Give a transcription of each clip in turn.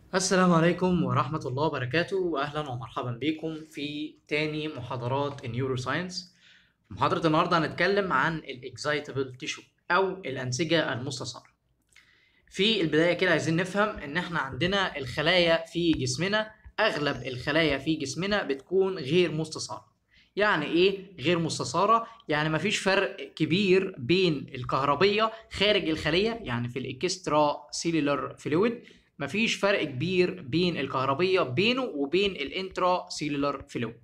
السلام عليكم ورحمة الله وبركاته، وأهلا ومرحبا بكم في تاني محاضرات النيورو ساينس. محاضرة النهاردة هنتكلم عن الإكزايتابل تيشو أو الأنسجة المستصارة. في البداية كده عايزين نفهم إن إحنا عندنا الخلايا في جسمنا، أغلب الخلايا في جسمنا بتكون غير مستصارة. يعني إيه غير مستصارة؟ يعني مفيش فرق كبير بين الكهربية خارج الخلية، يعني في الإكسترا سيلولار فلويد مفيش فرق كبير بين الكهربية بينه وبين الانترا سيلولار فلويد.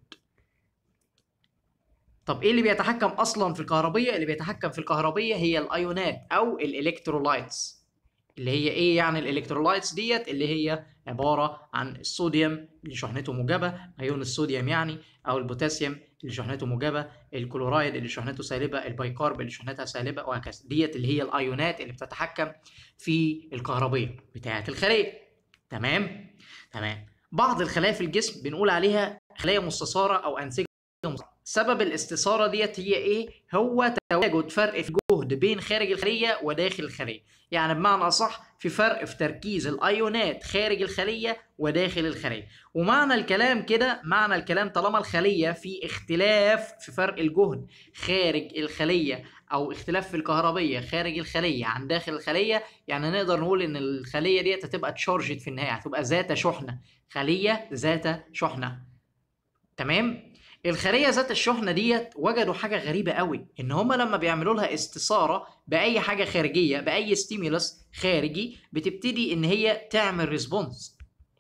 طب ايه اللي بيتحكم اصلا في الكهربية؟ اللي بيتحكم في الكهربية هي الايونات او الالكترولايتس. اللي هي ايه يعني الالكترولايتس ديت؟ اللي هي عبارة عن الصوديوم اللي شحنته موجبة، ايون الصوديوم يعني، او البوتاسيوم اللي شحنته موجبة، الكلورايد اللي شحنته سالبة، البيكارب اللي شحنتها سالبة، وهكذا. ديت اللي هي الايونات اللي بتتحكم في الكهربية بتاعة الخلية. تمام؟ تمام. بعض الخلايا في الجسم بنقول عليها خلايا مستصارة او انسجة مستصارة. سبب الاستثارة ديت هي ايه؟ هو تواجد فرق في الجهد بين خارج الخلية وداخل الخلية. يعني بمعنى أصح في فرق في تركيز الأيونات خارج الخلية وداخل الخلية. ومعنى الكلام كده، معنى الكلام طالما الخلية في اختلاف في فرق الجهد خارج الخلية أو اختلاف في الكهربية خارج الخلية عن داخل الخلية، يعني نقدر نقول إن الخلية ديت هتبقى تشارجد في النهاية، هتبقى ذات شحنة، خلية ذات شحنة. تمام؟ الخلية ذات الشحنة ديت وجدوا حاجة غريبة قوي، ان هما لما بيعملوا لها استثارة بأي حاجة خارجية، بأي ستيمولس خارجي، بتبتدي ان هي تعمل ريسبونس.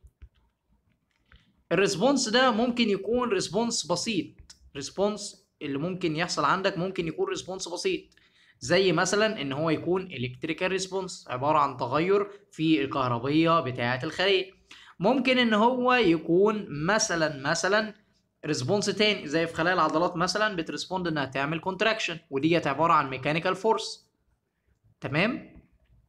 الريسبونس ده ممكن يكون ريسبونس بسيط، ريسبونس اللي ممكن يحصل عندك ممكن يكون ريسبونس بسيط، زي مثلا ان هو يكون الكتريكال ريسبونس، عبارة عن تغير في الكهربية بتاعة الخلية. ممكن ان هو يكون مثلا ريسبونس تاني، زي في خلايا العضلات مثلا بتريسبوند انها تعمل كونتراكشن، وديت عباره عن ميكانيكال فورس. تمام.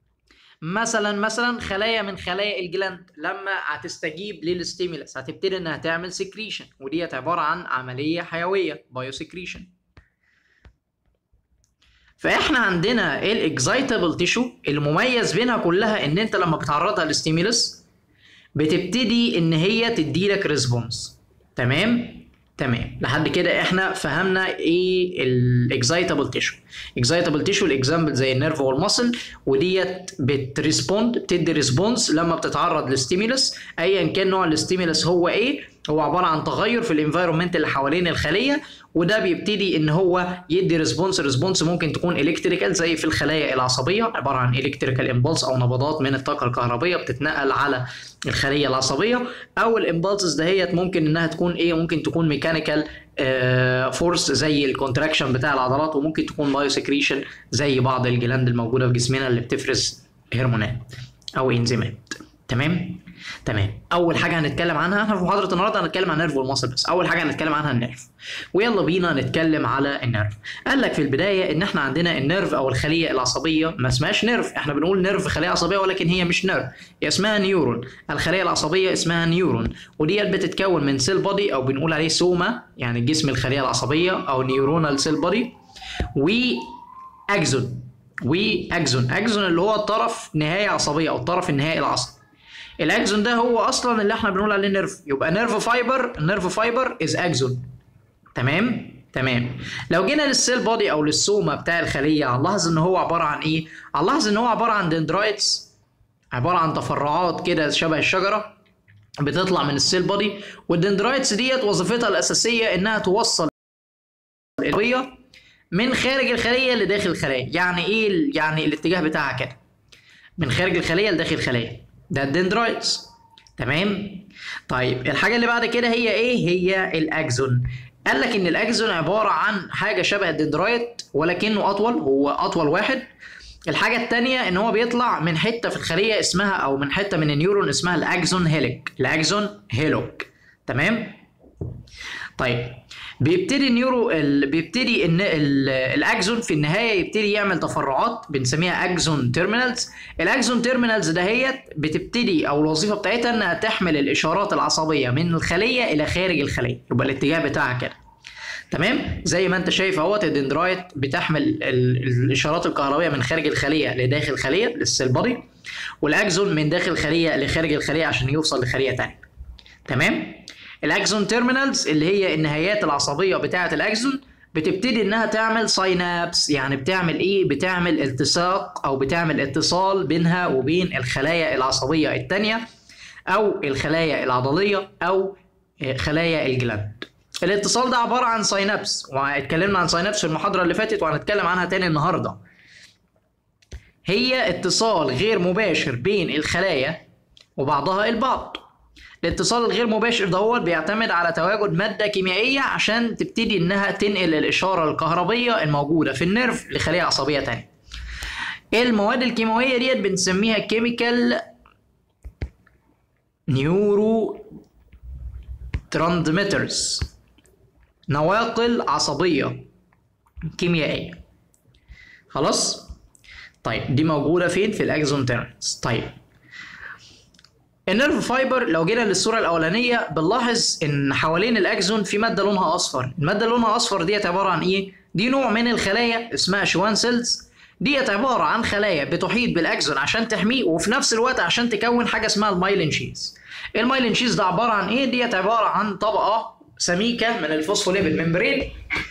مثلا خلايا من خلايا الجلاند لما هتستجيب للستيمولس هتبتدي انها تعمل سكريشن، وديت عباره عن عمليه حيويه، بايو سكريشن. فاحنا عندنا الاكزايتابل تيشو المميز بينها كلها ان انت لما بتعرضها للستيمولس بتبتدي ان هي تدي لك ريسبونس. تمام. تمام لحد كده احنا فهمنا ايه الاكزايتابل تيشو. اكزايتابل تيشو الاكزامبل زي النيرف والمسل، وديت بتريسبوند، بتدي ريسبونس لما بتتعرض لستيمولس، ايا كان نوع الستيمولس هو ايه، هو عباره عن تغير في الانفايرمنت اللي حوالين الخليه، وده بيبتدي ان هو يدي ريسبونس ممكن تكون الكتريكال زي في الخلايا العصبيه، عباره عن الكتريكال امبولس او نبضات من الطاقه الكهربيه بتتنقل على الخليه العصبيه، او الامبولسز دهيت ممكن انها تكون ايه، ممكن تكون ميكانيكال فورس زي الكونتراكشن بتاع العضلات، وممكن تكون بايو سكريشن زي بعض الجلاند الموجوده في جسمنا اللي بتفرز هرمونات او انزيمات. تمام. تمام. اول حاجه هنتكلم عنها، احنا في محاضره النهارده هنتكلم عن النيرف والمصل بس، اول حاجه هنتكلم عنها النيرف. ويلا بينا نتكلم على النيرف. قال لك في البدايه ان احنا عندنا النيرف او الخليه العصبيه ما اسمهاش نيرف، احنا بنقول نيرف خليه عصبيه ولكن هي مش نيرف، هي اسمها نيورون. الخليه العصبيه اسمها نيورون، وديت بتتكون من سيل بودي او بنقول عليه سوما، يعني جسم الخليه العصبيه او نيورونال سيل بودي، واكزون. اكزون اللي هو الطرف نهايه عصبيه او الطرف النهائي العصبي. الاكزون ده هو اصلا اللي احنا بنقول عليه نيرف، يبقى نيرف فايبر از اكزون. تمام. تمام. لو جينا للسيل بودي او للسوما بتاع الخليه هنلاحظ ان هو عباره عن ايه؟ هنلاحظ ان هو عباره عن دندرايتس، عباره عن تفرعات كده شبه الشجره بتطلع من السيل بودي، والدندرايتس ديت وظيفتها الاساسيه انها توصل الهويه من خارج الخليه لداخل الخليه. يعني ايه؟ يعني الاتجاه بتاعها كده من خارج الخليه لداخل الخليه، ده الدندرايتس. تمام. طيب الحاجه اللي بعد كده هي ايه؟ هي الاكزون. قال لك ان الاكزون عباره عن حاجه شبه الدندرايت ولكنه اطول، هو اطول واحد. الحاجه الثانيه ان هو بيطلع من حته في الخليه اسمها، او من حته من النيورون اسمها الاكزون هيليك، الاكزون هيلوك. تمام. طيب بيبتدي بيبتدي ان الاكزون في النهايه يبتدي يعمل تفرعات بنسميها اكزون تيرمينالز. الاكزون تيرمينالز دهيت بتبتدي او الوظيفه بتاعتها انها تحمل الاشارات العصبيه من الخليه الى خارج الخليه، يبقى الاتجاه بتاعها كده. تمام. زي ما انت شايف اهوت الدندرايت بتحمل الاشارات الكهربائيه من خارج الخليه لداخل الخليه للسيل بودي، والاكزون من داخل الخليه لخارج الخليه عشان يوصل لخليه ثانيه. تمام؟ الاكزون تيرمينالز اللي هي النهايات العصبيه بتاعه الاكزون بتبتدي انها تعمل ساينابس. يعني بتعمل ايه؟ بتعمل التصاق او بتعمل اتصال بينها وبين الخلايا العصبيه الثانيه او الخلايا العضليه او خلايا الجلاند. الاتصال ده عباره عن ساينابس، واتكلمنا عن ساينابس في المحاضره اللي فاتت وهنتكلم عنها تاني النهارده. هي اتصال غير مباشر بين الخلايا وبعضها البعض. الاتصال الغير مباشر ده هو بيعتمد على تواجد ماده كيميائيه عشان تبتدي انها تنقل الاشاره الكهربيه الموجوده في النيرف لخليه عصبيه تانية. المواد الكيماويه ديت بنسميها كيميكال نيورو ترانسميترز، نواقل عصبيه كيميائيه. خلاص؟ طيب دي موجوده فين؟ في الاكزون تيرمينالز. طيب النيرف فايبر لو جينا للصوره الاولانيه بنلاحظ ان حوالين الاكزون في ماده لونها اصفر. الماده اللي لونها اصفر ديت عباره عن ايه؟ دي نوع من الخلايا اسمها شوان سيلز. ديت عباره عن خلايا بتحيط بالاكزون عشان تحميه وفي نفس الوقت عشان تكون حاجه اسمها المايلين شيز. المايلين شيز ده عباره عن ايه؟ ديت عباره عن طبقه سميكه من الفوسفوليبيد ممبرين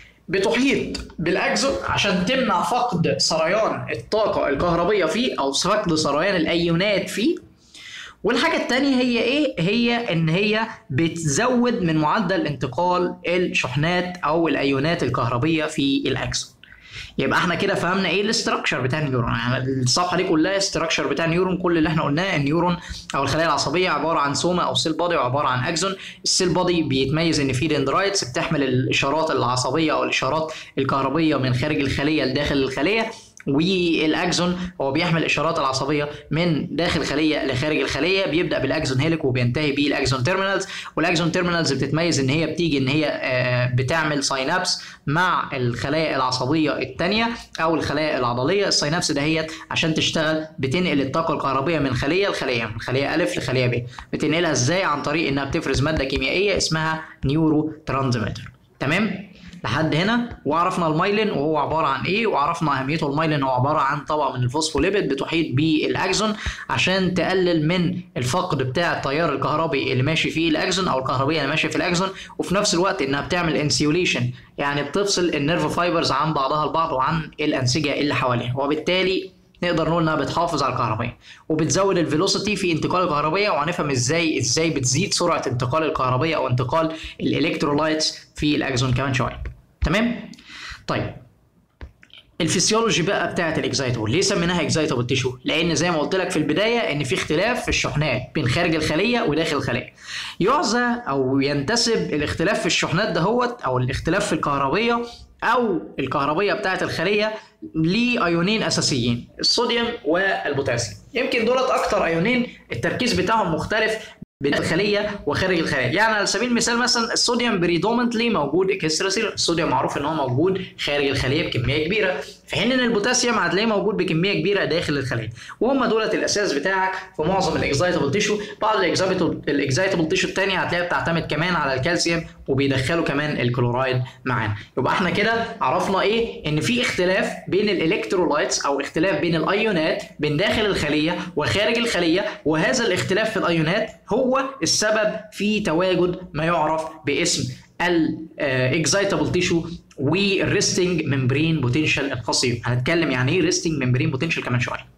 بتحيط بالاكزون عشان تمنع فقد سريان الطاقه الكهربيه فيه او فقد سريان الايونات فيه. والحاجة التانية هي ايه؟ هي ان هي بتزود من معدل انتقال الشحنات او الايونات الكهربية في الاكسون. يبقى احنا كده فهمنا ايه الاستراكشر بتاع النيورون. يعني الصفحة دي كلها استراكشر بتاع النيورون. كل اللي احنا قلناه النيورون او الخلايا العصبية عبارة عن سوما او سيل بادي وعبارة عن اكسون. السيل بادي بيتميز ان فيه دندرايتس بتحمل الاشارات العصبية او الاشارات الكهربية من خارج الخلية لداخل الخلية، والاكزون هو بيحمل الاشارات العصبيه من داخل خليه لخارج الخليه. بيبدا بالاكزون هيليك وبينتهي بالاكزون تيرمينالز. والاكزون تيرمينالز بتتميز ان هي بتيجي ان هي بتعمل ساينابس مع الخلايا العصبيه الثانيه او الخلايا العضليه. الساينابس دهيت عشان تشتغل بتنقل الطاقه الكهربيه من خليه لخليه، من خليه الف لخليه ب. بتنقلها ازاي؟ عن طريق انها بتفرز ماده كيميائيه اسمها نيورو ترانسميتر. تمام؟ لحد هنا وعرفنا المايلين وهو عباره عن ايه، وعرفنا اهميته. المايلين هو عباره عن طبقه من الفوسفوليبيد بتحيط بالاكزون عشان تقلل من الفقد بتاع التيار الكهربي اللي ماشي فيه الاكزون او الكهربيه اللي ماشيه في الاكزون، وفي نفس الوقت انها بتعمل انسيوليشن، يعني بتفصل النيرف فايبرز عن بعضها البعض وعن الانسجه اللي حواليها، وبالتالي نقدر نقول انها بتحافظ على الكهربيه وبتزود الفيلوسيتي في انتقال الكهربيه. وهنفهم ازاي بتزيد سرعه انتقال الكهربيه او انتقال الالكترولايتس في الاكزون كمان شويه. تمام؟ طيب الفسيولوجي بقى بتاعت الاكزايتابل، ليه سميناها اكزايتابل تيشو؟ لان زي ما قلت لك في البدايه ان في اختلاف في الشحنات بين خارج الخليه وداخل الخليه. يعزى او ينتسب الاختلاف في الشحنات دهوت او الاختلاف في الكهربيه او الكهربيه بتاعت الخليه لايونين اساسيين، الصوديوم والبوتاسيوم. يمكن دولت اكتر ايونين التركيز بتاعهم مختلف بين الخليه وخارج الخليه. يعني على سبيل المثال مثلا الصوديوم بريدومنتلي موجود اكستراسيلولر، الصوديوم معروف ان هو موجود خارج الخليه بكميه كبيره، في حين ان البوتاسيوم هتلاقيه موجود بكميه كبيره داخل الخليه. وهم دولت الاساس بتاعك في معظم الاكزايتابل تيشو. بعض الاكزايتابل تيشو الثانيه هتلاقيها بتعتمد كمان على الكالسيوم وبيدخلوا كمان الكلورايد معانا. يبقى احنا كده عرفنا ايه؟ ان في اختلاف بين الالكترولايتس او اختلاف بين الايونات بين داخل الخليه وخارج الخليه، وهذا الاختلاف في الايونات هو السبب في تواجد ما يعرف باسم الاكزايتابل تيشو والريستنج ممبرين بوتنشال الخاص بيه. هنتكلم يعني ايه ريستنج ممبرين بوتنشال كمان شويه.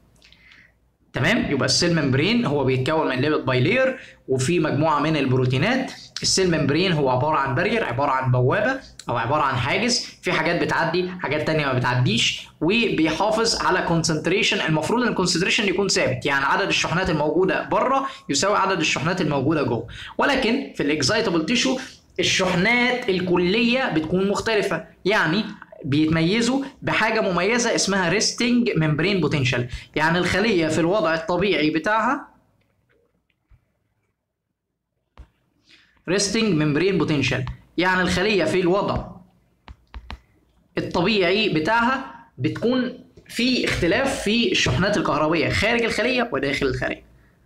تمام؟ يبقى السيل ممبرين هو بيتكون من ليبيد باي لير وفي مجموعه من البروتينات. السيل ممبرين هو عباره عن بارير، عباره عن بوابه او عباره عن حاجز، في حاجات بتعدي حاجات تانية ما بتعديش، وبيحافظ على كونسنتريشن. المفروض ان الكونسنتريشن يكون ثابت، يعني عدد الشحنات الموجوده بره يساوي عدد الشحنات الموجوده جوه. ولكن في الاكزايتابل تيشو الشحنات الكليه بتكون مختلفه، يعني بيتميزوا بحاجه مميزه اسمها ريستنج ممبرين بوتنشال. يعني الخليه في الوضع الطبيعي بتاعها ريستنج ممبرين بوتنشال، يعني الخليه في الوضع الطبيعي بتاعها بتكون في اختلاف في الشحنات الكهربيه خارج الخليه وداخل الخليه.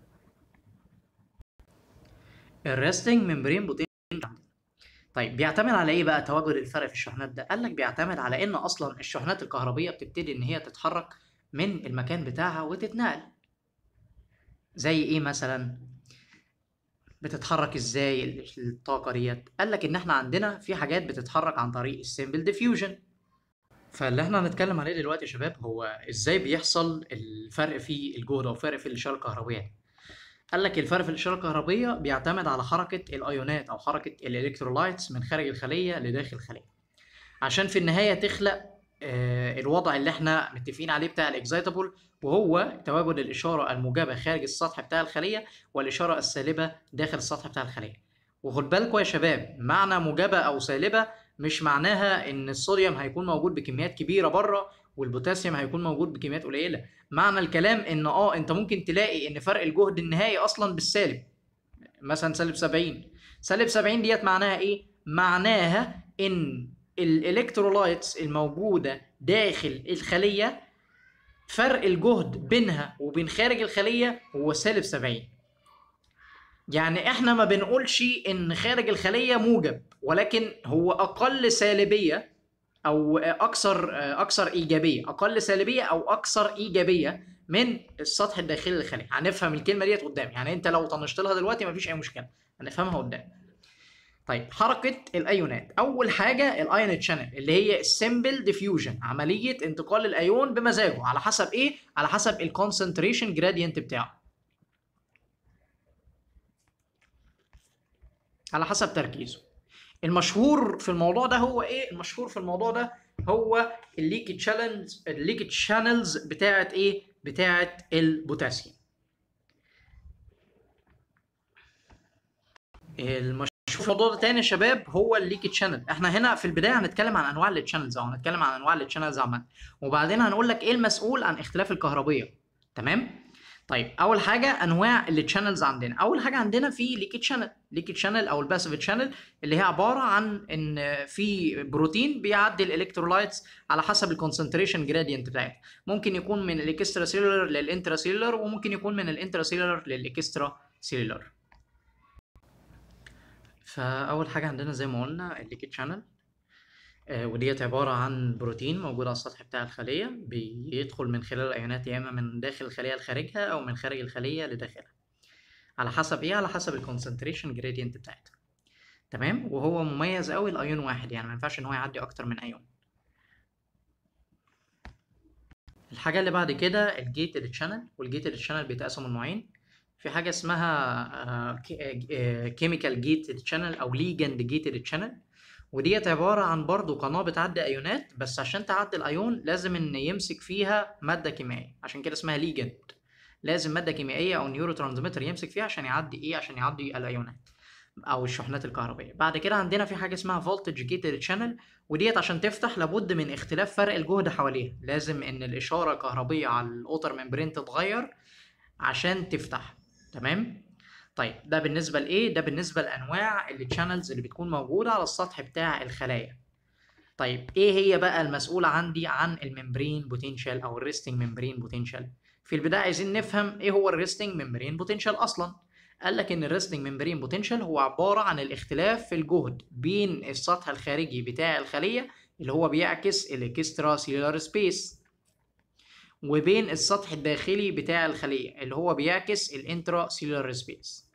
الريستنج ممبرين بوتنشال طيب بيعتمد على ايه بقى تواجد الفرق في الشحنات ده؟ قال لك بيعتمد على ان اصلا الشحنات الكهربيه بتبتدي ان هي تتحرك من المكان بتاعها وتتنقل. زي ايه مثلا؟ بتتحرك ازاي الطاقه ديت؟ قال لك ان احنا عندنا في حاجات بتتحرك عن طريق السيمبل ديفيوجن. فاللي احنا هنتكلم عليه دلوقتي يا شباب هو ازاي بيحصل الفرق في الجهد او فرق في الاشاره الكهربيه. قال لك الفرق في الاشاره الكهربيه بيعتمد على حركه الايونات او حركه الالكترولايتس من خارج الخليه لداخل الخليه، عشان في النهايه تخلق الوضع اللي احنا متفقين عليه بتاع الاكزايتابل، وهو تواجد الاشاره الموجبه خارج السطح بتاع الخليه والاشاره السالبه داخل السطح بتاع الخليه. وخد بالكوا يا شباب، معنى موجبه او سالبه مش معناها ان الصوديوم هيكون موجود بكميات كبيره بره والبوتاسيوم هيكون موجود بكميات قليله. معنى الكلام ان انت ممكن تلاقي ان فرق الجهد النهائي اصلا بالسالب، مثلا سالب 70. سالب 70 ديت معناها ايه؟ معناها ان الالكترولايتس الموجوده داخل الخليه فرق الجهد بينها وبين خارج الخليه هو سالب 70. يعني احنا ما بنقولش ان خارج الخليه موجب، ولكن هو اقل سالبيه او اكثر ايجابيه، اقل سالبيه او اكثر ايجابيه من السطح الداخلي للخليه. هنفهم الكلمه ديت قدام، يعني انت لو طنشت لها دلوقتي مفيش اي مشكله، هنفهمها قدام. طيب حركه الايونات، اول حاجه الايون تشانل اللي هي السمبل ديفيوجن، عمليه انتقال الايون بمزاجه على حسب ايه؟ على حسب الكونسنتريشن جرادينت بتاعه، على حسب تركيزه. المشهور في الموضوع ده هو ايه؟ المشهور في الموضوع ده هو الليك تشانلز بتاعت ايه؟ بتاعت البوتاسيوم. المشهور في الموضوع ده تاني يا شباب هو الليك تشانل. احنا هنا في البدايه هنتكلم عن انواع التشانلز، او هنتكلم عن انواع التشانلز عامه، وبعدين هنقول لك ايه المسؤول عن اختلاف الكهربيه. تمام؟ طيب اول حاجه انواع التشانلز عندنا، اول حاجه عندنا في ليكي تشانل او الباسيف تشانل، اللي هي عباره عن ان في بروتين بيعدي الالكترولايتس على حسب الكونسنتريشن جرادينت بتاعتها. ممكن يكون من الاكسترا سيلولر للانترا سيلولر، وممكن يكون من الانترا سيلولر للاكسترا سيلولر. فاول حاجه عندنا زي ما قلنا الليكي تشانل، وديت عبارة عن بروتين موجود على السطح بتاع الخلية، بيدخل من خلال الأيونات يا إما من داخل الخلية لخارجها أو من خارج الخلية لداخلها، على حسب إيه؟ على حسب الكونسنتريشن جريدينت بتاعتها. تمام؟ وهو مميز أوي الأيون واحد، يعني ما ينفعش إن هو يعدي أكتر من أيون. الحاجة اللي بعد كده الجيتد تشانل، والجيتد تشانل بيتقسموا لنوعين. في حاجة اسمها كيميكال جيتد تشانل أو ليجند جيتد تشانل، وديت عبارة عن برضو قناة بتعدي أيونات، بس عشان تعدي الأيون لازم إن يمسك فيها مادة كيميائية، عشان كده اسمها ليجند. لازم مادة كيميائية أو نيورو ترانسميتر يمسك فيها عشان يعدي إيه؟ عشان يعدي الأيونات أو الشحنات الكهربائية. بعد كده عندنا في حاجة اسمها فولتج جيتد تشانل، وديت عشان تفتح لابد من اختلاف فرق الجهد حواليها، لازم إن الإشارة الكهربية على الأوتر ممبرين تتغير عشان تفتح. تمام؟ طيب ده بالنسبه لايه؟ ده بالنسبه لانواع التشانلز اللي بتكون موجوده على السطح بتاع الخلايا. طيب ايه هي بقى المسؤوله عندي عن الممبرين بوتنشال او الريستنج ممبرين بوتنشال؟ في البدايه عايزين نفهم ايه هو الريستنج ممبرين بوتنشال اصلا. قال لك ان الريستنج ممبرين بوتنشال هو عباره عن الاختلاف في الجهد بين السطح الخارجي بتاع الخليه اللي هو بيعكس الاكسترا سيلولار سبيس، وبين السطح الداخلي بتاع الخليه اللي هو بيعكس الانترا سيلولار سبيس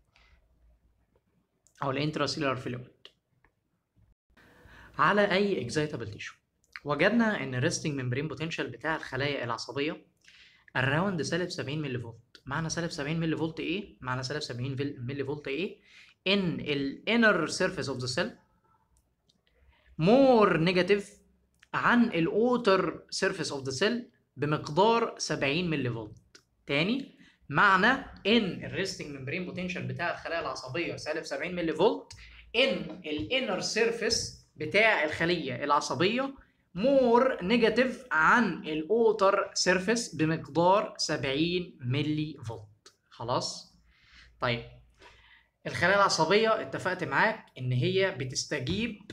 او الانترا سيلولار فلويد. على اي اكزايتابل تيشو وجدنا ان الريستنج ممبرين بوتنشال بتاع الخلايا العصبيه الراوند سالب 70 ملي فولت. معنى سالب 70 ملي فولت ايه؟ معنى سالب 70 ملي فولت ايه؟ ان الانر سيرفيس اوف ذا سيل مور نيجاتيف عن الاوتر سيرفيس اوف ذا سيل بمقدار 70 ملي فولت. تاني، معنى ان الريستنج ممبرين بوتنشال بتاع الخلايا العصبيه سالب 70 ملي فولت ان الانر سيرفيس بتاع الخليه العصبيه مور نيجاتيف عن الاوتر سيرفيس بمقدار 70 ملي فولت. خلاص؟ طيب الخلايا العصبيه اتفقت معاك ان هي بتستجيب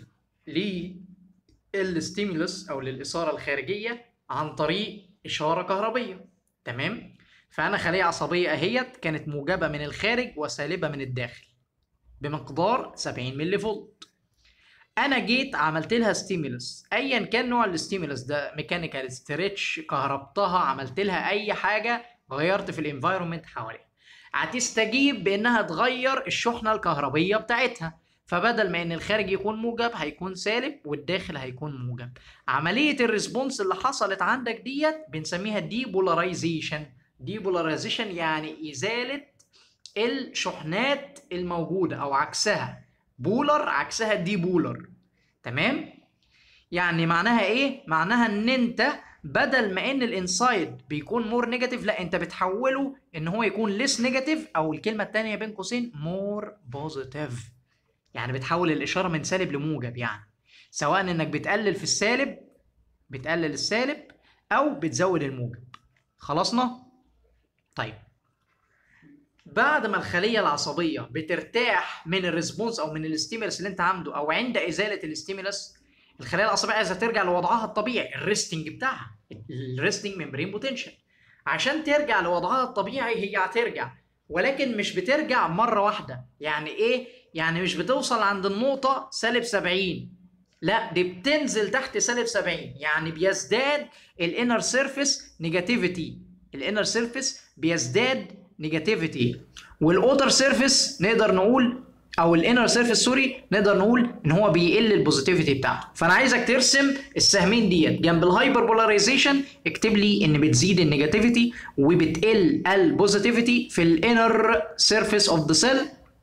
للستيمولس او للاثاره الخارجيه عن طريق اشاره كهربيه. تمام؟ فانا خليه عصبيه اهيت كانت موجبه من الخارج وسالبه من الداخل بمقدار 70 ملي فولت. انا جيت عملت لها ستيمولس، ايا كان نوع الستيمولس ده، ميكانيكال ستريتش، كهربتها، عملت لها اي حاجه، غيرت في الانفايرمنت حواليها. هتستجيب بانها تغير الشحنه الكهربيه بتاعتها، فبدل ما ان الخارج يكون موجب هيكون سالب والداخل هيكون موجب. عمليه الريسبونس اللي حصلت عندك ديت بنسميها ديبولاريزيشن. ديبولاريزيشن يعني ازاله الشحنات الموجوده او عكسها. بولر عكسها دي بولر. تمام؟ يعني معناها ايه؟ معناها ان انت بدل ما ان الانسايد بيكون مور نيجاتيف، لا انت بتحوله ان هو يكون ليس نيجاتيف، او الكلمه الثانيه بين قوسين مور بوزيتيف. يعني بتحول الاشاره من سالب لموجب، يعني سواء انك بتقلل في السالب، بتقلل السالب، او بتزود الموجب. خلصنا؟ طيب بعد ما الخليه العصبيه بترتاح من الريسبونس او من الاستيمولس اللي انت عامله، او عند ازاله الاستيمولس، الخليه العصبيه عايزه ترجع لوضعها الطبيعي، الريستنج بتاعها، الريستنج ممبرين بوتنشال. عشان ترجع لوضعها الطبيعي هي هترجع، ولكن مش بترجع مره واحده. يعني ايه؟ يعني مش بتوصل عند النقطه سالب 70، لا دي بتنزل تحت سالب 70. يعني بيزداد الانر سيرفيس نيجاتيفيتي، الانر سيرفيس بيزداد نيجاتيفيتي، والاوتر سيرفيس نقدر نقول، او الانر سيرفيس سوري، نقدر نقول ان هو بيقل البوزيتيفيتي بتاعته. فانا عايزك ترسم السهمين ديت جنب الهايبر بولاريزيشن، اكتب لي ان بتزيد النيجاتيفيتي وبتقل البوزيتيفيتي في الانر سيرفيس اوف ذا سيل،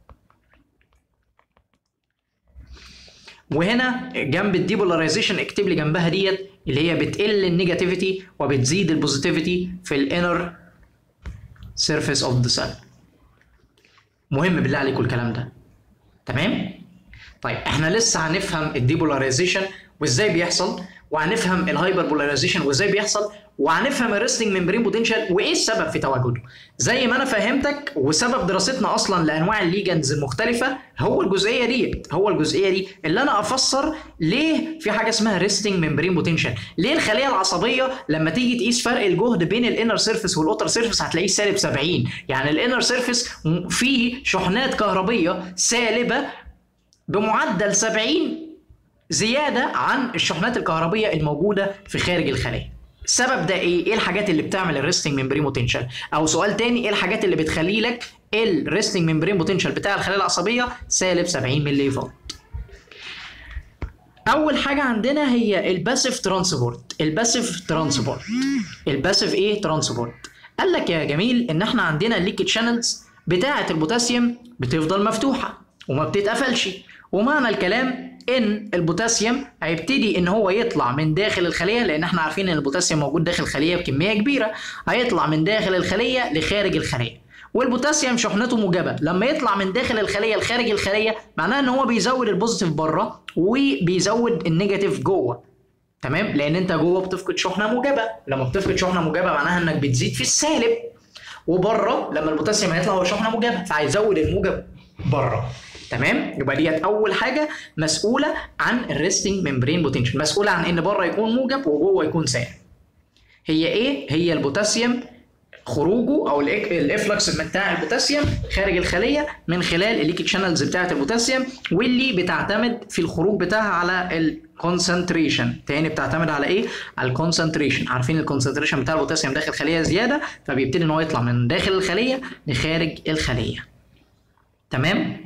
وهنا جنب الديبولاريزيشن اكتب لي جنبها ديت اللي هي بتقل النيجاتيفيتي وبتزيد البوزيتيفيتي في الانر سيرفيس اوف ذا سيل. مهم بالله عليكم الكلام ده. تمام؟ طيب احنا لسه هنفهم الديبولاريزيشن وازاي بيحصل، وهنفهم الهايبر بولاريزيشن وازاي بيحصل، وهنفهم الريستنج ممبرين بوتنشال وايه السبب في تواجده. زي ما انا فهمتك، وسبب دراستنا اصلا لانواع الليجندز المختلفه هو الجزئيه دي اللي انا افسر ليه في حاجه اسمها ريستنج ممبرين بوتنشال. ليه الخليه العصبيه لما تيجي تقيس فرق الجهد بين الانر سيرفيس والاوتر سيرفيس هتلاقيه سالب 70؟ يعني الانر سيرفيس فيه شحنات كهربيه سالبه بمعدل 70 زياده عن الشحنات الكهربيه الموجوده في خارج الخليه. السبب ده ايه؟ ايه الحاجات اللي بتعمل الريستنج ممبرين بوتنشال؟ او سؤال تاني، ايه الحاجات اللي بتخلي لك الريستنج ممبرين بوتنشال بتاع الخليه العصبيه سالب 70 ملي فولت؟ اول حاجه عندنا هي الباسيف ترانسبورت. الباسيف ايه؟ ترانسبورت. قال لك يا جميل ان احنا عندنا الليكيد شانلز بتاعه البوتاسيوم بتفضل مفتوحه وما بتتقفلش، ومعنى الكلام ان البوتاسيوم هيبتدي ان هو يطلع من داخل الخليه، لان احنا عارفين ان البوتاسيوم موجود داخل الخليه بكميه كبيره، هيطلع من داخل الخليه لخارج الخليه. والبوتاسيوم شحنته موجبه، لما يطلع من داخل الخليه لخارج الخليه معناه ان هو بيزود البوزيتيف بره وبيزود النيجاتيف جوه. تمام؟ لان انت جوه بتفقد شحنه موجبه، لما بتفقد شحنه موجبه معناها انك بتزيد في السالب، وبره لما البوتاسيوم هيطلع هو شحنه موجبه فهيزود الموجب بره. تمام؟ يبقى ديت اول حاجه مسؤوله عن الريستنج ممبرين بوتنشال، مسؤوله عن ان بره يكون موجب وجوه يكون سالب. هي ايه؟ هي البوتاسيوم خروجه او الافلكس بتاع البوتاسيوم خارج الخليه من خلال الليكيد شانلز بتاعه البوتاسيوم، واللي بتعتمد في الخروج بتاعها على الكونسنتريشن. تاني بتعتمد على ايه؟ على الكونسنتريشن. عارفين الكونسنتريشن بتاع البوتاسيوم داخل الخليه زياده، فبيبتدي ان هو يطلع من داخل الخليه لخارج الخليه. تمام؟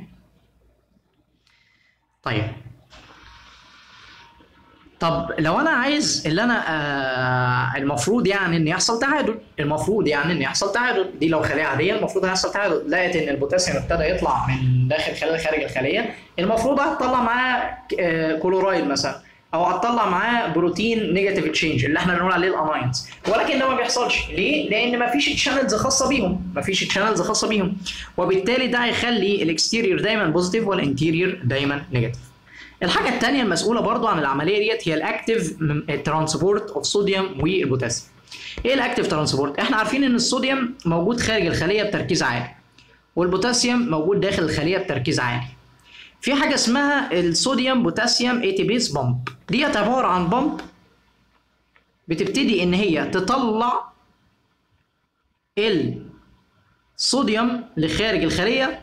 طب لو انا عايز اللي انا المفروض يعني ان يحصل تعادل، دي لو خليه عاديه المفروض هيحصل تعادل. لقيت ان البوتاسيوم ابتدى يطلع من داخل خلال خارج الخليه، المفروض هتطلع معاه كلورايد مثلا، او هتطلع معاه بروتين نيجاتيف تشينج اللي احنا بنقول عليه الاناينز، ولكن ده ما بيحصلش. ليه؟ لان مفيش تشانلز خاصه بيهم، وبالتالي ده هيخلي الاكستيريور دايما بوزيتيف والانتيريور دايما نيجاتيف. الحاجه الثانيه المسؤوله برضو عن العمليه ديت هي الاكتيف ترانسبورت اوف صوديوم والبوتاسيوم. ايه الاكتيف ترانسبورت؟ احنا عارفين ان الصوديوم موجود خارج الخليه بتركيز عالي، والبوتاسيوم موجود داخل الخليه بتركيز عالي. في حاجه اسمها الصوديوم بوتاسيوم اي تي بيز بامب، ديت عباره عن بامب بتبتدي ان هي تطلع الصوديوم لخارج الخليه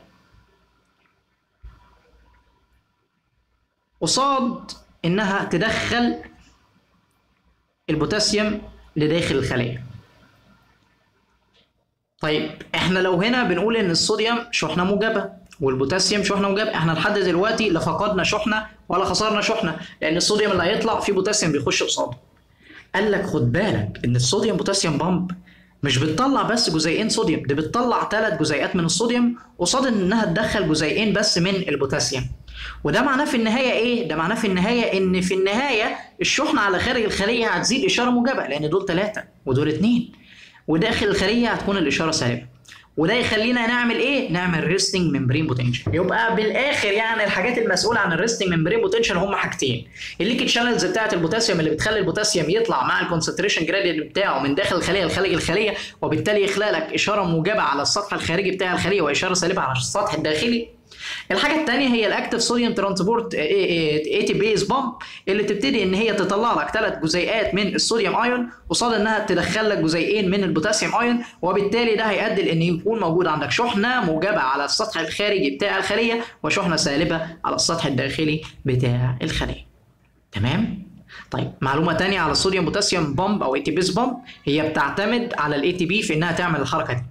قصاد انها تدخل البوتاسيوم لداخل الخليه. طيب احنا لو هنا بنقول ان الصوديوم شحنه موجبه والبوتاسيوم شحنه موجبه، احنا لحد دلوقتي لا فقدنا شحنه ولا خسرنا شحنه، لان الصوديوم اللي هيطلع فيه بوتاسيوم بيخش قصاده. قال لك خد بالك ان الصوديوم بوتاسيوم بامب مش بتطلع بس جزيئين صوديوم، دي بتطلع 3 جزيئات من الصوديوم قصاد انها تدخل جزيئين بس من البوتاسيوم. وده معناه في النهايه ايه؟ ده معناه في النهايه ان في النهايه الشحنه على خارج الخليه هتزيد اشاره موجبه، لان دول 3 ودول 2، وداخل الخليه هتكون الاشاره سالبه. وده يخلينا نعمل ايه؟ نعمل ريستنج ممبرين بوتنشال. يبقى بالاخر يعني الحاجات المسؤوله عن الريستنج ممبرين بوتنشال هم حاجتين: الليكيد شانلز بتاعه البوتاسيوم اللي بتخلي البوتاسيوم يطلع مع الكونسنتريشن جرادينت بتاعه من داخل الخليه لخارج الخليه، وبالتالي يخلق لك اشاره موجبه على السطح الخارجي بتاع الخليه واشاره سالبه على السطح الداخلي. الحاجه الثانيه هي الاكتف صوديوم ترانسبورت اي تي بيز بامب، اللي تبتدي ان هي تطلع لك 3 جزيئات من الصوديوم ايون قصاد انها تدخل لك جزيئين من البوتاسيوم ايون، وبالتالي ده هيؤدي لان يكون موجود عندك شحنه موجبه على السطح الخارجي بتاع الخليه وشحنه سالبه على السطح الداخلي بتاع الخليه. تمام؟ طيب معلومه ثانيه على الصوديوم بوتاسيوم بامب او اي تي بيز بامب، هي بتعتمد على الاي تي بي في انها تعمل الحركه دي.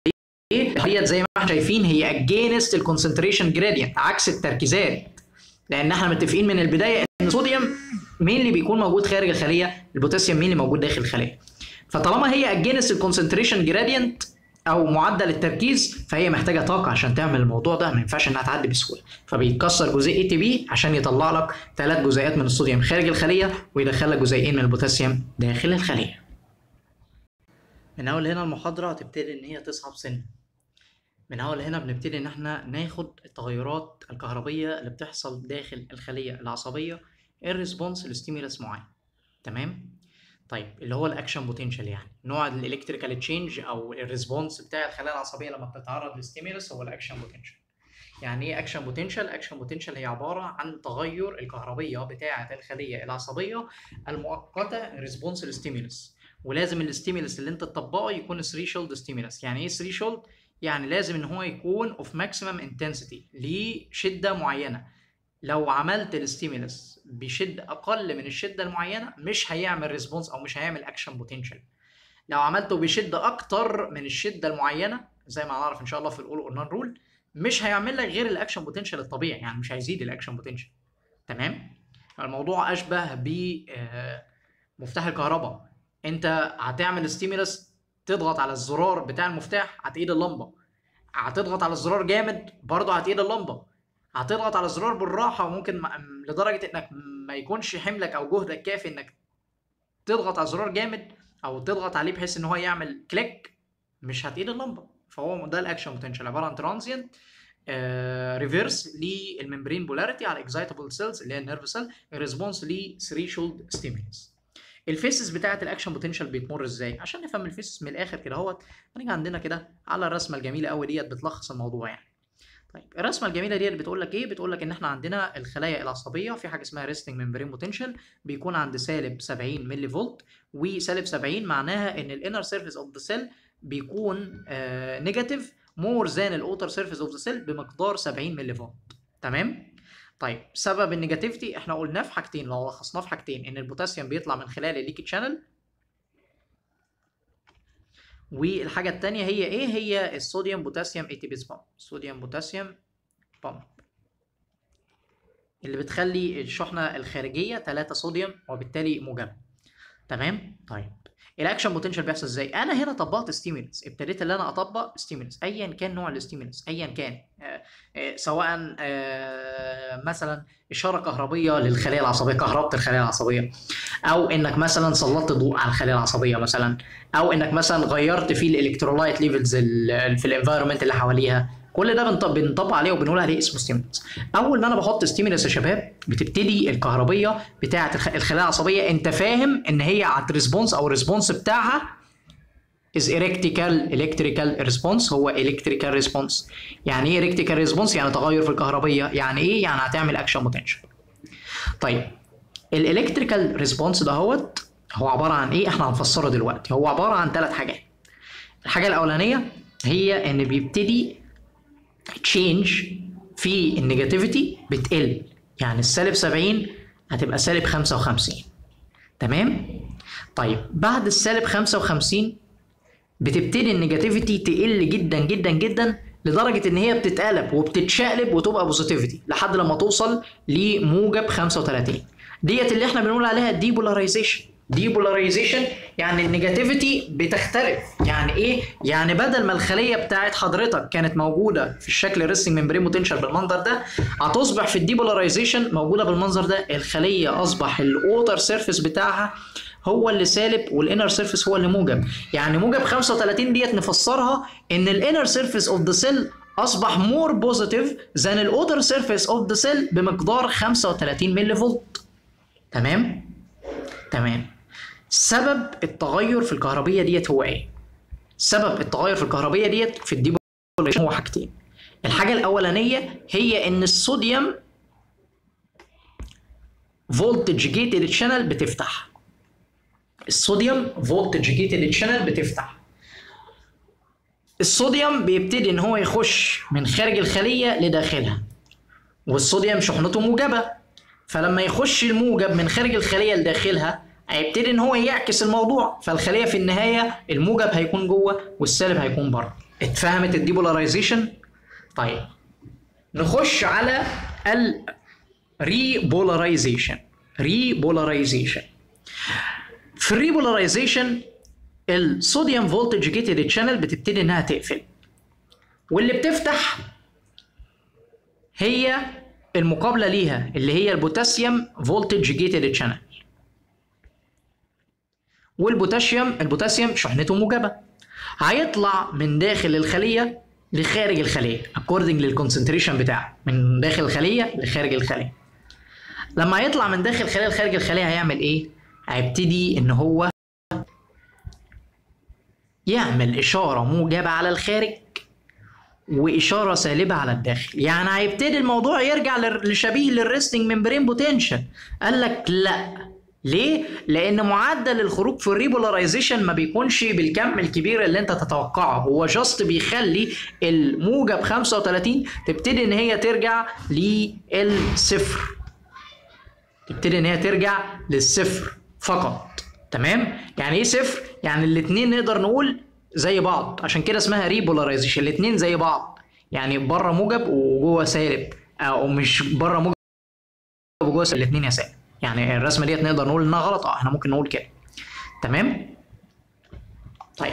هي زي ما احنا شايفين هي اجينست الكونسنتريشن جرادينت، عكس التركيزات، لان احنا متفقين من البدايه ان الصوديوم مين اللي بيكون موجود خارج الخليه، البوتاسيوم مين اللي موجود داخل الخليه. فطالما هي اجينست الكونسنتريشن جرادينت او معدل التركيز، فهي محتاجه طاقه عشان تعمل الموضوع ده، ما ينفعش انها تعدي بسهوله. فبيتكسر جزيء اي تي بي عشان يطلع لك 3 جزيئات من الصوديوم خارج الخليه ويدخل لك جزيئين من البوتاسيوم داخل الخليه. من اول هنا المحاضره هتبتدي ان هي تصعب سنه. من اول هنا بنبتدي ان احنا ناخد التغيرات الكهربيه اللي بتحصل داخل الخليه العصبيه الريسبونس لستيمولس معين. تمام؟ طيب اللي هو الاكشن بوتنشال، يعني نوع الالكتريكال تشينج او الريسبونس بتاع الخلايا العصبيه لما بتتعرض لستيمولس هو الاكشن بوتنشال. يعني ايه اكشن بوتنشال؟ اكشن بوتنشال هي عباره عن تغير الكهربيه بتاعه الخليه العصبيه المؤقته ريسبونس للستيمولس. ولازم الستيمولس اللي انت تطبقه يكون ثريشولد ستيمولس. يعني ايه ثريشولد؟ يعني لازم ان هو يكون اوف ماكسيمم انتنسيتي، ليه شده معينه. لو عملت الستيمولس بشده اقل من الشده المعينه مش هيعمل ريسبونس او مش هيعمل اكشن بوتنشال. لو عملته بشده اكتر من الشده المعينه زي ما هنعرف ان شاء الله في الاول اور نون رول مش هيعمل لك غير الاكشن بوتنشال الطبيعي، يعني مش هيزيد الاكشن بوتنشال. تمام؟ الموضوع اشبه بمفتاح الكهرباء. انت هتعمل ستيمولس، تضغط على الزرار بتاع المفتاح هتقيد اللمبه، هتضغط على الزرار جامد برضه هتقيد اللمبه، هتضغط على الزرار بالراحه وممكن لدرجه انك ما يكونش حملك او جهدك كافي انك تضغط على الزرار جامد او تضغط عليه بحيث ان هو يعمل كليك، مش هتقيد اللمبه. فهو ده الاكشن بوتنشال، عباره عن ترانزيانت ريفيرس للممبرين بولاريتي على اكزايتابل سيلز اللي هي النيرف سيل ريسبونس لثريشولد ستيمولس. الفيسز بتاعه الاكشن بوتنشال بتمر ازاي؟ عشان نفهم الفيسز من الاخر كده اهوت هنيجي عندنا كده على الرسمه الجميله قوي ديت بتلخص الموضوع يعني. طيب الرسمه الجميله ديت بتقول لك ايه؟ بتقول لك ان احنا عندنا الخلايا العصبيه في حاجه اسمها ريستنج ممبرين بوتنشال بيكون عند سالب 70 ملي فولت، وسالب 70 معناها ان الانر سيرفيس اوف ذا سيل بيكون نيجاتيف مور ذان الاوتر سيرفيس اوف ذا سيل بمقدار 70 ملي فولت. تمام؟ طيب سبب النيجاتيفيتي احنا قلناه في حاجتين، لو لخصناه في حاجتين: ان البوتاسيوم بيطلع من خلال الليكيد شانل، والحاجه الثانيه هي ايه؟ هي الصوديوم بوتاسيوم اي تي بيز بامب. الصوديوم بوتاسيوم بامب اللي بتخلي الشحنه الخارجيه 3 صوديوم وبالتالي موجبه. تمام؟ طيب الاكشن بوتنشال بيحصل ازاي؟ انا هنا طبقت ستيمولس، ابتديت ان انا اطبق ستيمولس ايا كان نوع الستيمولس، ايا كان سواء مثلا اشاره كهربيه للخليه العصبيه، كهربت الخليه العصبيه، او انك مثلا سلطت ضوء على الخليه العصبيه مثلا، او انك مثلا غيرت في الالكترولايت ليفلز في الانفايرمنت اللي حواليها. كل ده بنطبق عليه وبنقول عليه اسمه ستيمولس. اول ما انا بحط ستيمولس يا شباب بتبتدي الكهربيه بتاعه الخلايا العصبيه، انت فاهم ان هي على الريسبونس او الريسبونس بتاعها is electrical response، هو electrical response. يعني ايه electrical response؟ يعني تغير في الكهربيه. يعني ايه؟ يعني هتعمل اكشن بوتنشال. طيب الالكتريكال ريسبونس ده هو عباره عن ايه؟ احنا هنفسره دلوقتي. هو عباره عن 3 حاجات. الحاجه الاولانيه هي ان بيبتدي تشينج في النيجاتيفيتي بتقل، يعني السالب 70 هتبقى سالب 55. تمام؟ طيب بعد السالب 55 بتبتدي النيجاتيفيتي تقل جدا جدا جدا لدرجه ان هي بتتقلب وبتتشقلب وتبقى بوزيتيفيتي لحد لما توصل لموجب 35. ديت اللي احنا بنقول عليها ديبولاريزيشن. ديبولاريزيشن يعني النيجاتيفيتي بتختلف. يعني ايه؟ يعني بدل ما الخليه بتاعت حضرتك كانت موجوده في الشكل ريستنج ممبرين بوتنشال بالمنظر ده، هتصبح في الديبولاريزيشن موجوده بالمنظر ده. الخليه اصبح الاوتر سيرفيس بتاعها هو اللي سالب والانر سيرفيس هو اللي موجب. يعني موجب 35 ديت نفسرها ان الانر سيرفيس اوف ذا سيل اصبح مور بوزيتيف ذان الاوتر سيرفيس اوف ذا سيل بمقدار 35 ملي فولت. تمام؟ تمام. سبب التغير في الكهربيه ديت هو ايه؟ سبب التغير في الكهربيه ديت في الديبولاريزيشن هو حاجتين. الحاجه الاولانيه هي ان الصوديوم فولتج جيتد شانل بتفتح. الصوديوم فولتج جيتد شانل بتفتح. الصوديوم بيبتدي ان هو يخش من خارج الخليه لداخلها، والصوديوم شحنته موجبه، فلما يخش الموجب من خارج الخليه لداخلها هيبتدي ان هو يعكس الموضوع، فالخليه في النهايه الموجب هيكون جوه والسالب هيكون بره. اتفهمت الديبولاريزيشن؟ طيب نخش على الريبولاريزيشن. ريبولاريزيشن في الريبولاريزيشن الصوديوم فولتج جيتد شانل بتبتدي انها تقفل، واللي بتفتح هي المقابله ليها اللي هي البوتاسيوم فولتج جيتد شانل. والبوتاسيوم شحنته موجبه، هيطلع من داخل الخليه لخارج الخليه according للكونسنتريشن بتاعه، من داخل الخليه لخارج الخليه. لما يطلع من داخل الخليه لخارج الخليه هيعمل ايه؟ هيبتدي ان هو يعمل اشاره موجبه على الخارج واشاره سالبه على الداخل. يعني هيبتدي الموضوع يرجع لشبيه للريستنج ممبرين بوتنشال. قال لك لا. ليه؟ لان معدل الخروج في الريبولاريزيشن ما بيكونش بالكم الكبير اللي انت تتوقعه، هو جاست بيخلي الموجب 35 تبتدي ان هي ترجع للصفر. تبتدي ان هي ترجع للصفر فقط. تمام؟ يعني ايه صفر؟ يعني الاثنين نقدر نقول زي بعض، عشان كده اسمها ريبولاريزيشن. الاثنين زي بعض، يعني بره موجب وجوه سالب، او مش بره موجب وجوه سالب، الاثنين يا سالب. يعني الرسمه ديت نقدر نقول انها غلط؟ احنا ممكن نقول كده. تمام؟ طيب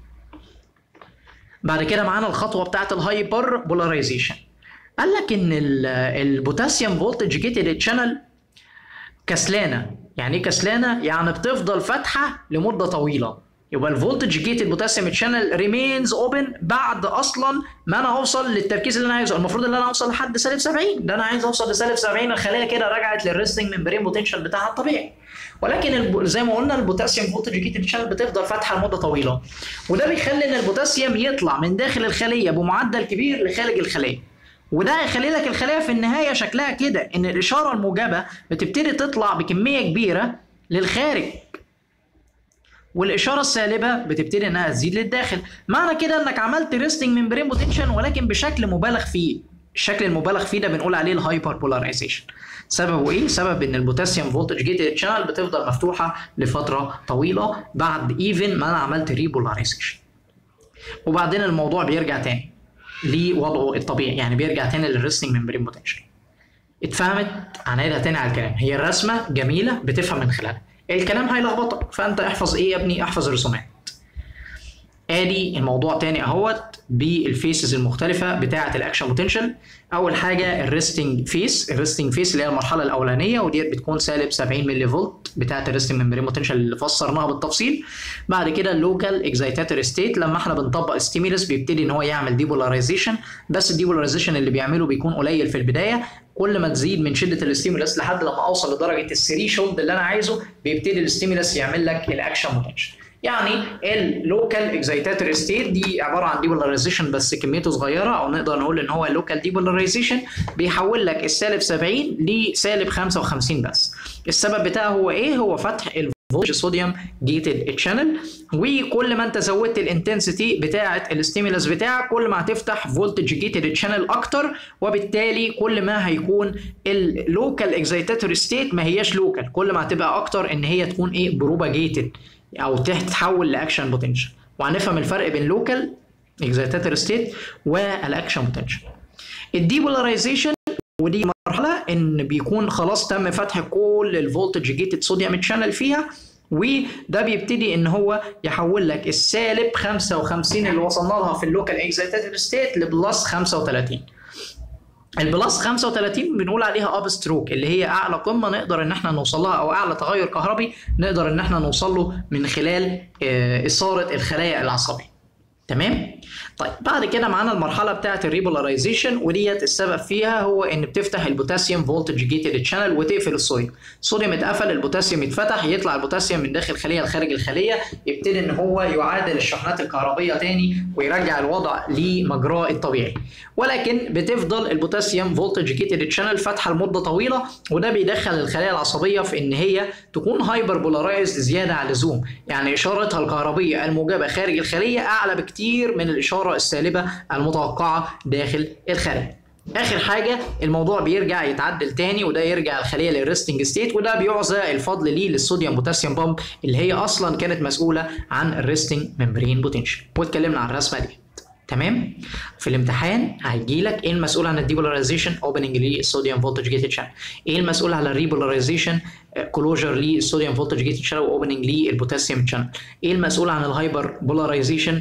بعد كده معانا الخطوه بتاعت الهايبر بولاريزيشن. قال لك ان البوتاسيوم فولتج جيتد شانل كسلانه. يعني ايه كسلانه؟ يعني بتفضل فاتحه لمده طويله. يبقى الفولتج جيتد بوتاسيوم شانل ريمينز اوبن بعد اصلا ما انا اوصل للتركيز اللي انا عايزه. المفروض ان انا اوصل لحد سالب 70، ده انا عايز اوصل لسالب 70، الخليه كده رجعت للريستنج ممبرين بوتنشال بتاعها الطبيعي. ولكن زي ما قلنا البوتاسيوم فولتج جيتد شانل بتفضل فاتحه لمده طويله، وده بيخلي ان البوتاسيوم يطلع من داخل الخليه بمعدل كبير لخارج الخليه. وده هيخلي لك الخليه في النهايه شكلها كده ان الاشاره الموجبه بتبتدي تطلع بكميه كبيره للخارج، والاشاره السالبه بتبتدي انها تزيد للداخل. معنى كده انك عملت ريستنج ممبرين بوتنشن ولكن بشكل مبالغ فيه. الشكل المبالغ فيه ده بنقول عليه الهايبر بولاريزيشن. سببه ايه؟ سبب ان البوتاسيوم فولتج جيتد شانل بتفضل مفتوحه لفتره طويله بعد ايفن ما انا عملت ريبولاريزيشن. وبعدين الموضوع بيرجع تاني لوضعه الطبيعي، يعني بيرجع تاني للريستنج ممبرين بوتنشال. اتفهمت؟ هنعيدها تاني على الكلام. هي الرسمه جميله بتفهم من خلالها، الكلام هيلخبطك، فانت احفظ ايه يا ابني؟ احفظ الرسومات. ادي الموضوع تاني اهوت بالفيسز المختلفه بتاعه الاكشن بوتنشال. اول حاجه الريستنج فيس. الريستنج فيس اللي هي المرحله الاولانيه، وديت بتكون سالب 70 ملي فولت بتاعه الريستنج ممبرين بوتنشال اللي فسرناها بالتفصيل. بعد كده اللوكال اكزايتاتوري ستيت، لما احنا بنطبق ستيمولس بيبتدي ان هو يعمل ديبولاريزيشن، بس الديبولاريزيشن اللي بيعمله بيكون قليل في البدايه. كل ما تزيد من شده الستيمولس لحد لما اوصل لدرجه الثريشولد اللي انا عايزه بيبتدي الستيمولس يعمل لك الاكشن بوتنشال. يعني اللوكال اكزايتاتوري ستيت دي عباره عن ديبولاريزيشن بس كميته صغيره، او نقدر نقول ان هو اللوكال ديبولاريزيشن بيحول لك السالب 70 لسالب 55 بس. السبب بتاعه هو ايه؟ هو فتح الفولتج صوديوم جيتد شانل، وكل ما انت زودت الانتنسيتي بتاعه الستيمولس بتاعك كل ما هتفتح فولتج جيتد شانل اكتر، وبالتالي كل ما هيكون اللوكال اكزايتاتوري ستيت ما هياش لوكال، كل ما هتبقى اكتر ان هي تكون ايه؟ بروباجيتد او تتحول لاكشن بوتنشال. وهنفهم الفرق بين لوكال اكزايتاتوري ستيت والاكشن بوتنشال. الديبولاريزيشن ودي مرحله ان بيكون خلاص تم فتح كل الفولتج جيتد صوديوم تشانل فيها، وده بيبتدي ان هو يحول لك السالب 55 اللي وصلنا لها في اللوكال اكزايتاتوري ستيت لبلس 35. البلس 35 بنقول عليها اب ستروك، اللي هي اعلى قمه نقدر ان احنا نوصل لها، او اعلى تغير كهربي نقدر ان احنا نوصل له من خلال اثاره الخلايا العصبيه. تمام؟ طيب بعد كده معانا المرحله بتاعه الريبولاريزيشن، وديت السبب فيها هو ان بتفتح البوتاسيوم فولتج جيتد تشانل وتقفل الصوديوم. الصوديوم اتقفل، البوتاسيوم يتفتح، يطلع البوتاسيوم من داخل الخليه لخارج الخليه، يبتدي ان هو يعادل الشحنات الكهربيه تاني ويرجع الوضع لمجراه الطبيعي. ولكن بتفضل البوتاسيوم فولتج جيتد تشانل فاتحه لمده طويله، وده بيدخل الخلايا العصبيه في ان هي تكون هايبر بولارايزد زياده عن اللزوم، يعني اشارتها الكهربيه الموجبه خارج الخليه اعلى بكتير من الاشاره السالبه المتوقعه داخل الخليه. اخر حاجه الموضوع بيرجع يتعدل تاني، وده يرجع الخليه للريستنج ستيت، وده بيعزى الفضل ليه للصوديوم بوتاسيوم بامب اللي هي اصلا كانت مسؤوله عن الريستنج ممبرين بوتنشال، واتكلمنا عن الرسمه دي. تمام؟ في الامتحان هيجي لك ايه المسؤول عن الديبولاريزيشن؟ اوبننج للصوديوم فولتج جيتد شانل. ايه المسؤول على الريبولاريزيشن؟ كلوجر للصوديوم فولتج جيتد شانل واوبننج للبوتاسيوم شانل. ايه المسؤول عن الهايبر بولاريزيشن؟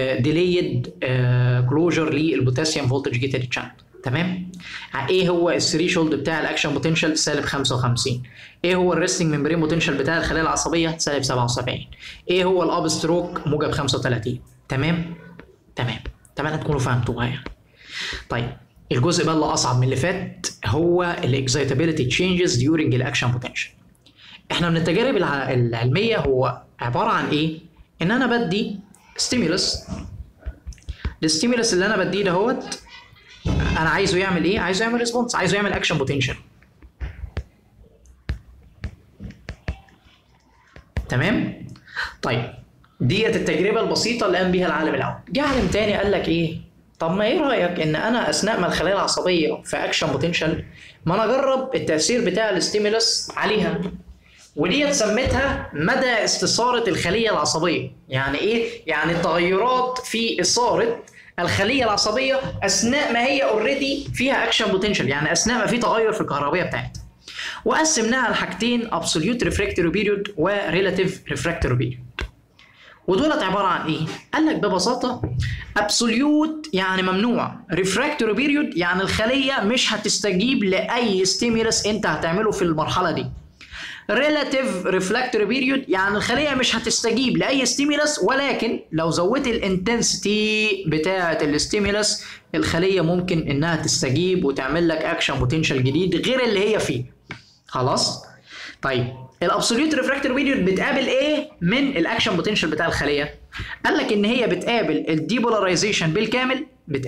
ديليد كلوجر للبوتاسيوم فولتج جيتد شانل. تمام؟ ايه هو الثريشولد بتاع الاكشن بوتنشال؟ سالب 55. ايه هو الريستنج ممبرين بوتنشال بتاع الخلايا العصبيه؟ سالب 77. ايه هو الاب ستروك؟ موجب 35. تمام؟ تمام، تكونوا فهمتوها يعني. طيب الجزء بقى اللي اصعب من اللي فات هو الاكسايتابيلتي تشينجز ديورنج الاكشن بوتنشال. احنا من التجارب العلميه هو عباره عن ايه؟ ان انا بدي ستيمولس، الستيمولس اللي انا بديه دهوت انا عايزه يعمل ايه؟ عايزه يعمل ريسبونس، عايزه يعمل اكشن بوتنشال. تمام؟ طيب ديت التجربه البسيطه اللي قام بيها العالم الاول. جه عالم تاني قال لك ايه؟ طب ما ايه رايك ان انا اثناء ما الخلايا العصبيه في اكشن بوتنشال ما انا اجرب التاثير بتاع الستيمولس عليها، وديت سميتها مدى استثاره الخليه العصبيه. يعني ايه؟ يعني التغيرات في اثاره الخليه العصبيه اثناء ما هي اوريدي فيها اكشن بوتنشال، يعني اثناء ما في تغير في الكهربيه بتاعتها. وقسمناها لحاجتين: ابسوليوت ريفراكتوري بيريود وريلاتيف ريفراكتوري بيريود. ودولت عباره عن ايه؟ قال لك ببساطه ابسوليوت يعني ممنوع، ريفراكتوري بيريود يعني الخليه مش هتستجيب لاي ستيمولس انت هتعمله في المرحله دي. ريلاتيف ريفراكتوري بيريود يعني الخليه مش هتستجيب لاي ستيمولس، ولكن لو زودت الانتنسيتي بتاعه الستيمولس الخليه ممكن انها تستجيب وتعمل لك اكشن بوتنشال جديد غير اللي هي فيه. خلاص؟ طيب الابسوليوت ريفراكتوري بيريود بتقابل ايه من الاكشن بوتنشال بتاع الخليه؟ قال لك ان هي بتقابل الديبولاريزيشن بالكامل،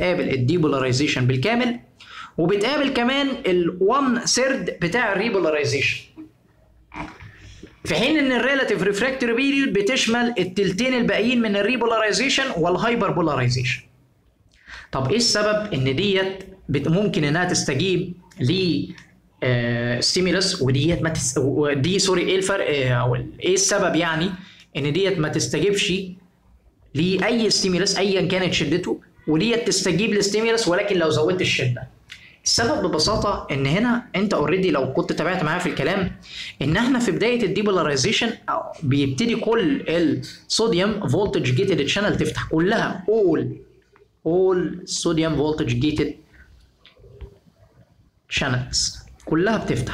وبتقابل كمان ال1 ثيرد بتاع الريبولاريزيشن، في حين ان الريلاتيف ريفراكتوري بيريود بتشمل التلتين الباقيين من الريبولاريزيشن والهايبر بولاريزيشن. طب ايه السبب ان ديت ممكن انها تستجيب ل ستيمولس وديت ايه الفرق او ايه السبب يعني ان ديت ما تستجيبش لاي ستيمولس ايا كانت شدته، وديت تستجيب لستيمولس ولكن لو زودت الشده؟ السبب ببساطه ان هنا انت اوريدي لو كنت تابعت معايا في الكلام ان احنا في بدايه الديبولاريزيشن بيبتدي كل الصوديوم فولتج جيتد شانل تفتح كلها، all صوديوم فولتج جيتد شانلز كلها بتفتح.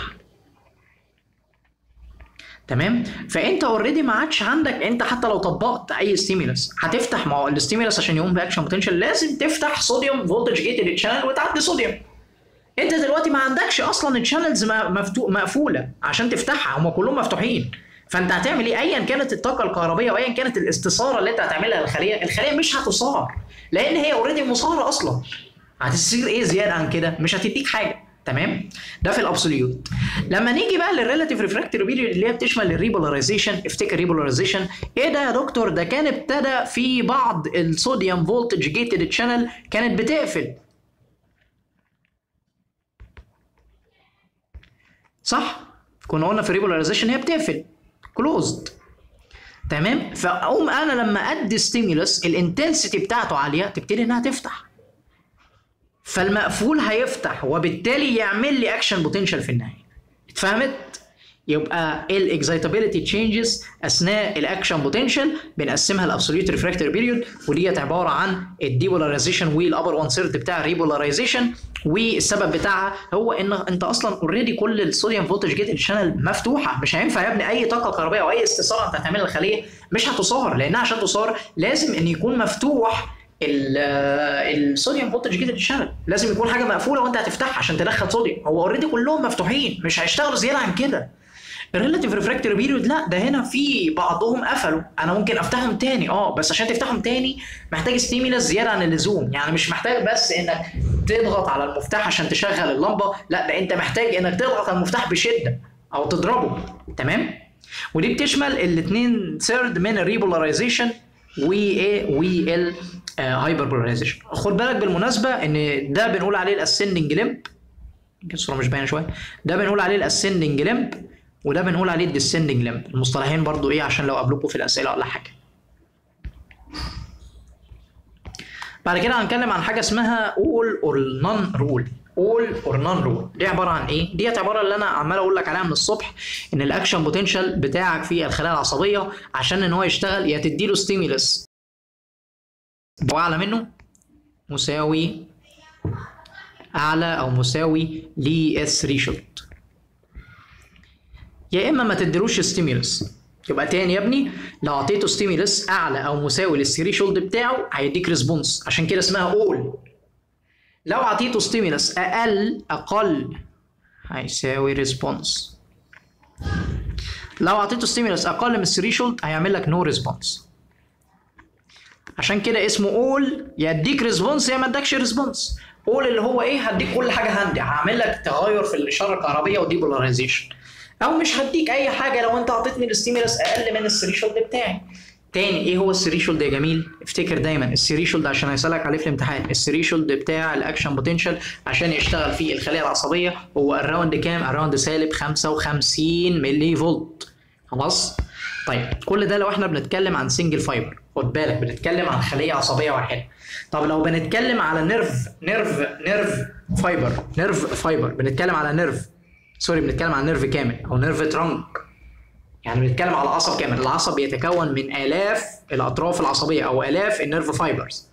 تمام؟ فانت اوريدي ما عادش عندك، انت حتى لو طبقت اي ستيمولس هتفتح، ما هو الستيمولس عشان يقوم باكشن بوتنشال لازم تفتح صوديوم فولتج جيتد شانل وتعدي صوديوم. انت دلوقتي ما عندكش اصلا الشانلز مقفوله عشان تفتحها، هم كلهم مفتوحين. فانت هتعمل ايه؟ ايا كانت الطاقه الكهربيه وايا كانت الاستثاره اللي انت هتعملها للخليه، الخليه مش هتصار لان هي اوريدي مصاره اصلا. هتصير ايه زياده عن كده؟ مش هتديك حاجه. تمام؟ ده في الابسوليوت. لما نيجي بقى للريلاتيف ريفراكتوري بيريود اللي هي بتشمل الريبولاريزيشن، افتكر ريبولاريزيشن ايه ده يا دكتور؟ ده كان ابتدى في بعض الصوديوم فولتج جيتد شانل كانت بتقفل، صح؟ كنا قلنا في الريبولاريزيشن هي بتقفل كلوزد. تمام. فاقوم انا لما ادي ستيمولس الانتنسيتي بتاعته عاليه تبتدي انها تفتح، فالمقفول هيفتح وبالتالي يعمل لي اكشن بوتنشال في النهايه. اتفهمت؟ يبقى الاكزايتابيلتي تشينجز اثناء الاكشن بوتنشال بنقسمها لابسوليوت ريفراكتوري بيريود، وديت عباره عن الديبولاريزيشن والابر 1 ثيرد بتاع الريبولاريزيشن، والسبب بتاعها هو ان انت اصلا اوريدي كل الصوديوم فولتج جيت شانل مفتوحه، مش هينفع يا ابني اي طاقه كهربائيه او اي استثاره انت هتعملها للخليه مش هتصار، لانها عشان تصار لازم ان يكون مفتوح الصوديوم فولتج جيت شانل، لازم يكون حاجه مقفوله وانت هتفتحها عشان تدخل صوديوم، هو اوريدي كلهم مفتوحين مش هيشتغلوا زياده عن كده. الريلاتيف ريفراكتوري بيريود لا، ده هنا في بعضهم قفلوا، انا ممكن افتحهم تاني بس عشان تفتحهم تاني محتاج ستيميلس زياده عن اللزوم، يعني مش محتاج بس انك تضغط على المفتاح عشان تشغل اللمبه، لا ده انت محتاج انك تضغط على المفتاح بشده او تضربه. تمام. ودي بتشمل الاثنين ثيرد من الريبولاريزيشن وال هايبربولاريزيشن. خد بالك بالمناسبه ان ده بنقول عليه الاسندنج لمب، الصوره مش باينه شويه، ده بنقول عليه الاسندنج لمب وده بنقول عليه الديسندنج لمب، المصطلحين برضو عشان لو قابلوكم في الاسئله ولا حاجه. بعد كده هنتكلم عن حاجه اسمها all or none rule. all or none rule دي عباره عن ايه؟ ديت عباره اللي انا عمال اقول لك عليها من الصبح، ان الاكشن بوتنشال بتاعك في الخلايا العصبيه عشان ان هو يشتغل يا تديله ستيمولس واعلى منه مساوي اعلى او مساوي للثريشولد، يا اما ما تديلوش ستيمولس. يبقى تاني يا ابني، لو اعطيته ستيمولس اعلى او مساوي للثريشولد بتاعه هيديك ريسبونس، عشان كده اسمها اول. لو اعطيته ستيمولس اقل هيساوي ريسبونس. لو اعطيته ستيمولس اقل من الثريشولد هيعمل لك نو ريسبونس. عشان كده اسمه اول، يا اديك ريسبونس يا ما ادكش ريسبونس. اول اللي هو هديك كل حاجه هندي، هعمل لك تغير في الاشاره الكهربيه وديبولاريزيشن، او مش هديك اي حاجه لو انت اعطيتني الستيمولس اقل من الثريشولد بتاعي. تاني ايه هو الثريشولد يا جميل؟ افتكر دايما الثريشولد عشان هيسالك عليه في الامتحان، الثريشولد بتاع الاكشن بوتنشال عشان يشتغل في الخليه العصبيه هو اراوند كام؟ اراوند سالب 55 ملي فولت. خلاص؟ طيب كل ده لو احنا بنتكلم عن سنجل فايبر، خد بالك بنتكلم عن خليه عصبيه واحده. طب لو بنتكلم على نيرف فايبر بنتكلم على بنتكلم عن نيرف كامل او نيرف ترانك، يعني بنتكلم على عصب كامل. العصب بيتكون من آلاف الأطراف العصبية أو آلاف النيرف فايبرز،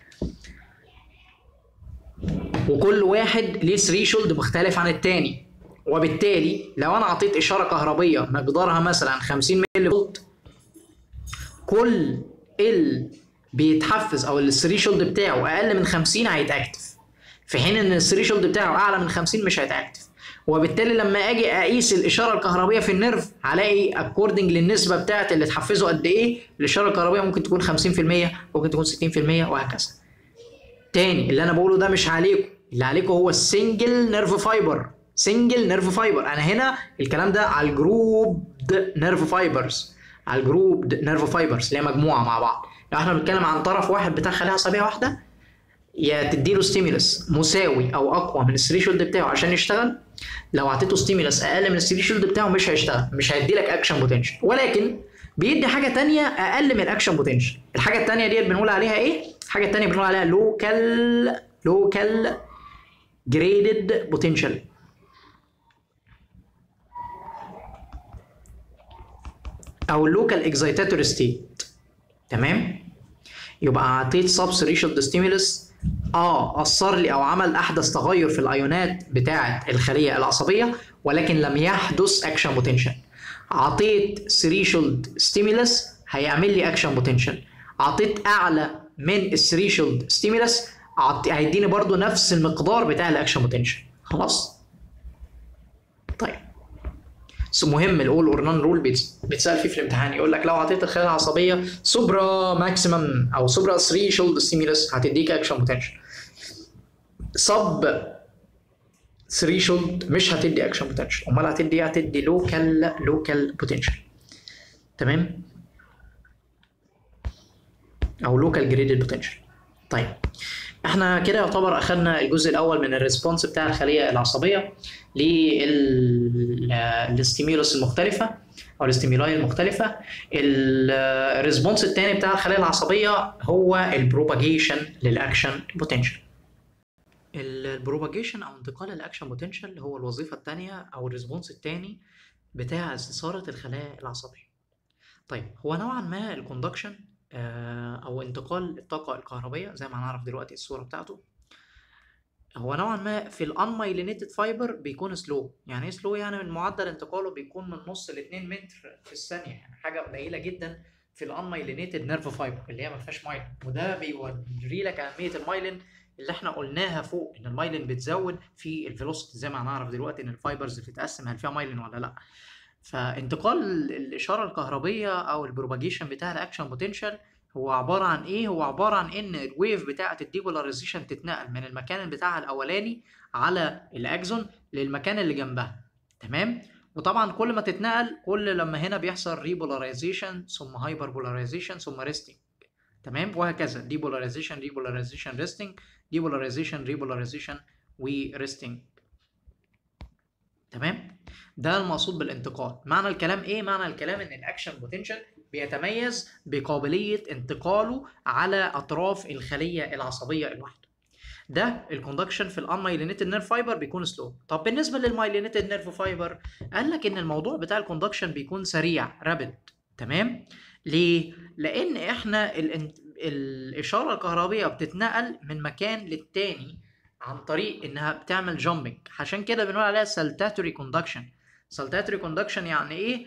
وكل واحد ليه ثريشولد مختلف عن التاني، وبالتالي لو أنا أعطيت إشارة كهربية مقدارها مثلا 50 ملي فولت، كل بيتحفز أو الثريشولد بتاعه أقل من 50 هيتأكتف، في حين إن الثريشولد بتاعه أعلى من 50 مش هيتأكتف. وبالتالي لما اجي اقيس الاشاره الكهربيه في النيرف هلاقي اكوردنج للنسبه بتاعت اللي تحفزه قد ايه، الاشاره الكهربيه ممكن تكون 50%، ممكن تكون 60% وهكذا. تاني اللي انا بقوله ده مش عليكم، اللي عليكم هو السنجل نيرف فايبر. انا هنا الكلام ده على الجروب نيرف فايبرز، اللي هي مجموعه مع بعض. لو احنا بنتكلم عن طرف واحد بتاع خليه عصبيه واحده، يا تديله ستيمولس مساوي او اقوى من الثريشولد بتاعه عشان يشتغل. لو اعطيته ستيمولس اقل من الثريشولد بتاعه مش هيشتغل، مش هيدي لك اكشن بوتنشال، ولكن بيدي حاجه ثانيه اقل من الاكشن بوتنشال. الحاجه الثانيه ديت بنقول عليها ايه؟ الحاجه الثانيه بنقول عليها لوكال جريدد بوتنشال، او اللوكال اكزايتاتوري ستيت. تمام؟ يبقى اعطيت سب ثريشولد ستيمولس اثر لي او عمل احدث تغير في الايونات بتاعه الخليه العصبيه، ولكن لم يحدث اكشن بوتنشال. اعطيت ثريشولد ستيمولس هيعمل لي اكشن بوتنشال. اعطيت اعلى من الثريشولد ستيمولس هيديني برضو نفس المقدار بتاع الاكشن بوتنشال. خلاص؟ طيب مهم الاول اور نون رول بيتسال فيه في الامتحان، يقول لك لو اعطيت الخلايا العصبيه سوبرا ماكسيمم او سوبرا ثريشولد ستيمولس هتديك اكشن بوتنشال، سب ثريشولد مش هتدي اكشن بوتنشال، امال هتدي لوكال بوتنشال. تمام؟ او لوكال جريدد بوتنشال. طيب احنا كده يعتبر اخذنا الجزء الاول من الريسبونس بتاع الخليه العصبيه للستيمولس المختلفه. او الاستيمولاي المختلفه. الريسبونس الثاني بتاع الخلايا العصبيه هو البروباجيشن للاكشن بوتنشال. البروباجيشن او انتقال الاكشن بوتنشال هو الوظيفه الثانيه او الريسبونس الثاني بتاع استثاره الخلايا العصبيه. طيب هو نوعا ما الكوندكشن او انتقال الطاقه الكهربيه زي ما هنعرف دلوقتي الصوره بتاعته، هو نوعا ما في الانمايلينيتد فايبر بيكون سلو. يعني ايه سلو؟ يعني من معدل انتقاله بيكون من نص ل 2 متر في الثانيه، يعني حاجه قليله جدا في الانمايلينيتد نيرف فايبر اللي هي ما فيهاش مايلين. وده بيوري لك اهميه المايلين اللي احنا قلناها فوق، ان المايلين بتزود في الفيلوسيتي زي ما هنعرف دلوقتي ان الفايبرز بتتقسم هل فيها مايلين ولا لا. فانتقال الاشاره الكهربيه او البروباجيشن بتاع الاكشن بوتنشال هو عباره عن ايه؟ هو عباره عن ان الويف بتاعه الديبولاريزيشن تتنقل من المكان بتاعها الاولاني على الاكزون للمكان اللي جنبها، تمام؟ وطبعا كل ما تتنقل كل لما هنا بيحصل ريبولاريزيشن ثم هايبر بولاريزيشن ثم ريستنج، تمام؟ وهكذا ديبولاريزيشن ريبولاريزيشن ريستنج، ديبولاريزيشن ريبولاريزيشن وريستنج، تمام؟ ده المقصود بالانتقال. معنى الكلام ايه؟ معنى الكلام ان الاكشن بوتنشال بيتميز بقابليه انتقاله على اطراف الخليه العصبيه الواحده. ده الكوندكشن في الانمايلينيتد نيرف فايبر بيكون سلو. طب بالنسبه للمايلينيتد نيرف فايبر قال لك ان الموضوع بتاع الكوندكشن بيكون سريع رابيد، تمام؟ ليه؟ لان احنا الاشاره الكهربيه بتتنقل من مكان للتاني عن طريق انها بتعمل جامبنج، عشان كده بنقول عليها سالتاتوري كوندكشن. سالتاتوري كوندكشن يعني ايه؟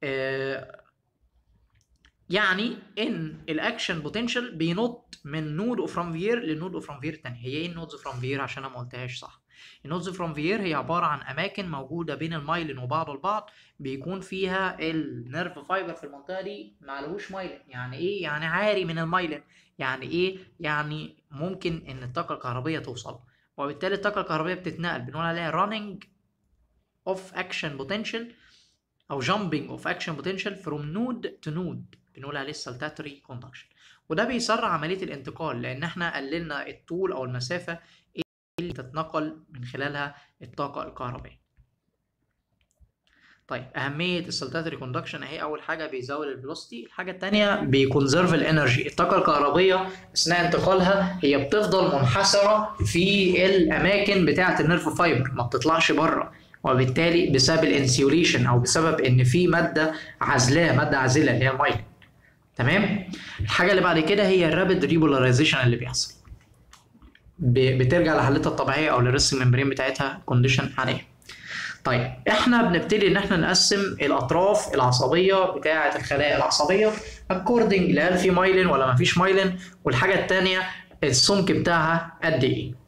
يعني ان الاكشن بوتنشال بينط من نود اوف رانفير لنود اوف رانفير تاني. هي ايه النودز اوف رانفير عشان انا ما قلتهاش صح؟ النودز اوف رانفير هي عباره عن اماكن موجوده بين المايلين وبعض البعض بيكون فيها النيرف فايبر في المنطقه دي معلهوش مايلين. يعني ايه؟ يعني عاري من المايلين. يعني ايه؟ يعني ممكن ان الطاقه الكهربيه توصل، وبالتالي الطاقه الكهربيه بتتنقل بنقول عليها running of action potential او jumping of action potential from node to node، بنقول عليه saltatory conduction. وده بيسرع عمليه الانتقال لان احنا قللنا الطول او المسافه اللي تتنقل من خلالها الطاقه الكهربائيه. طيب اهميه السلتاتوري كوندكشن اهي. اول حاجه بيزود الفيلوسيتي، الحاجه الثانيه بيكونزرف الانرجي. الطاقه الكهربيه اثناء انتقالها هي بتفضل منحصره في الاماكن بتاعه النيرف فايبر، ما بتطلعش بره، وبالتالي بسبب الانسيوليشن او بسبب ان في ماده عازله، ماده عازله اللي هي المايلين، تمام؟ الحاجه اللي بعد كده هي الرابيد ريبولاريزيشن اللي بيحصل، بترجع لحالتها الطبيعيه او للريست ممبرين بتاعتها كونديشن عاديه. طيب احنا بنبتدي ان احنا نقسم الاطراف العصبيه بتاعه الخلايا العصبيه اكوردنج لهل في مايلين ولا ما فيش مايلين، والحاجه الثانيه السمك بتاعها قد ايه.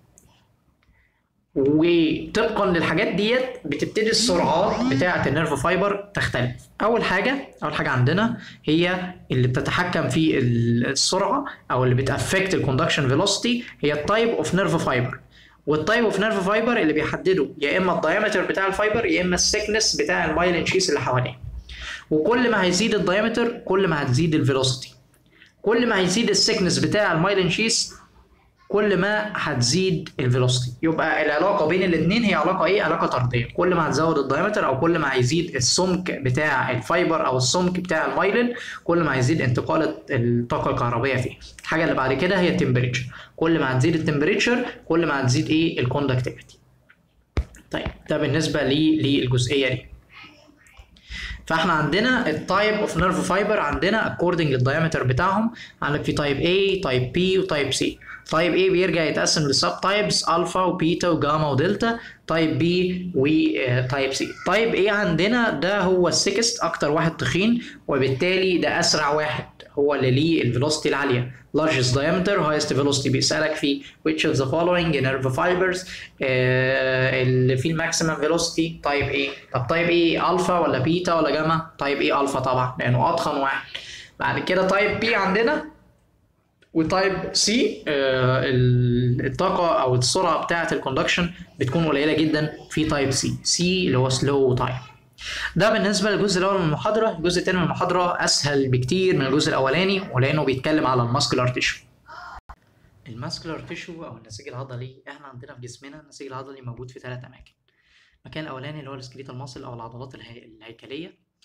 وطبقا للحاجات ديت بتبتدي السرعات بتاعه النيرف فايبر تختلف. اول حاجه عندنا هي اللي بتتحكم في السرعه او اللي بتافكت الكوندكشن فيلوسيتي هي التايب اوف نيرف فايبر. والتايب اوف نيرف فايبر اللي بيحدده يا اما الدايمتر بتاع الفايبر يا اما الثيكنس بتاع المايلين شيس اللي حواليه. وكل ما هيزيد الدايمتر كل ما هتزيد الفيلوسيتي، كل ما هيزيد الثيكنس بتاع المايلين شيس كل ما هتزيد الفيلوسيتي. يبقى العلاقه بين الاثنين هي علاقه ايه؟ علاقه طرديه. كل ما هتزود الدايمتر او كل ما هيزيد السمك بتاع الفايبر او السمك بتاع المايلين كل ما هيزيد انتقال الطاقه الكهربائيه فيه. الحاجه اللي بعد كده هي التمبريتشر. كل ما هتزيد التمبريتشر كل ما هتزيد ايه؟ الكوندكتيفيتي. طيب ده بالنسبه للجزئيه دي. فاحنا عندنا التايب اوف نيرف فايبر عندنا اكوردنج للدايمتر بتاعهم. عندك في تايب A تايب B وتايب C. تايب A بيرجع يتقسم لسب تايبس الفا وبيتا وجاما ودلتا. تايب B وتايب C. تايب A عندنا ده هو السكست، اكتر واحد تخين، وبالتالي ده اسرع واحد، هو اللي ليه الفيلوسيتي العاليه. largest diameter highest velocity. بيسألك في which of the following nerve fibers اللي فيه الماكسيمم فيلوسيتي تايب ايه؟ طب تايب ايه؟ الفا ولا بيتا ولا جاما؟ تايب ايه الفا طبعا لانه اضخم واحد. بعد كده تايب بي عندنا وتايب سي الطاقه او السرعه بتاعه الكوندكشن بتكون قليله جدا في تايب سي اللي هو سلو تايب. ده بالنسبه للجزء الاول من المحاضره. الجزء الثاني من المحاضره اسهل بكتير من الجزء الاولاني ولانه بيتكلم على الماسكولار تيشو. الماسكولار تيشو او النسيج العضلي، احنا عندنا في جسمنا النسيج العضلي موجود في 3 اماكن. المكان الاولاني اللي هو السكليتال ماسل او العضلات الهيكليه،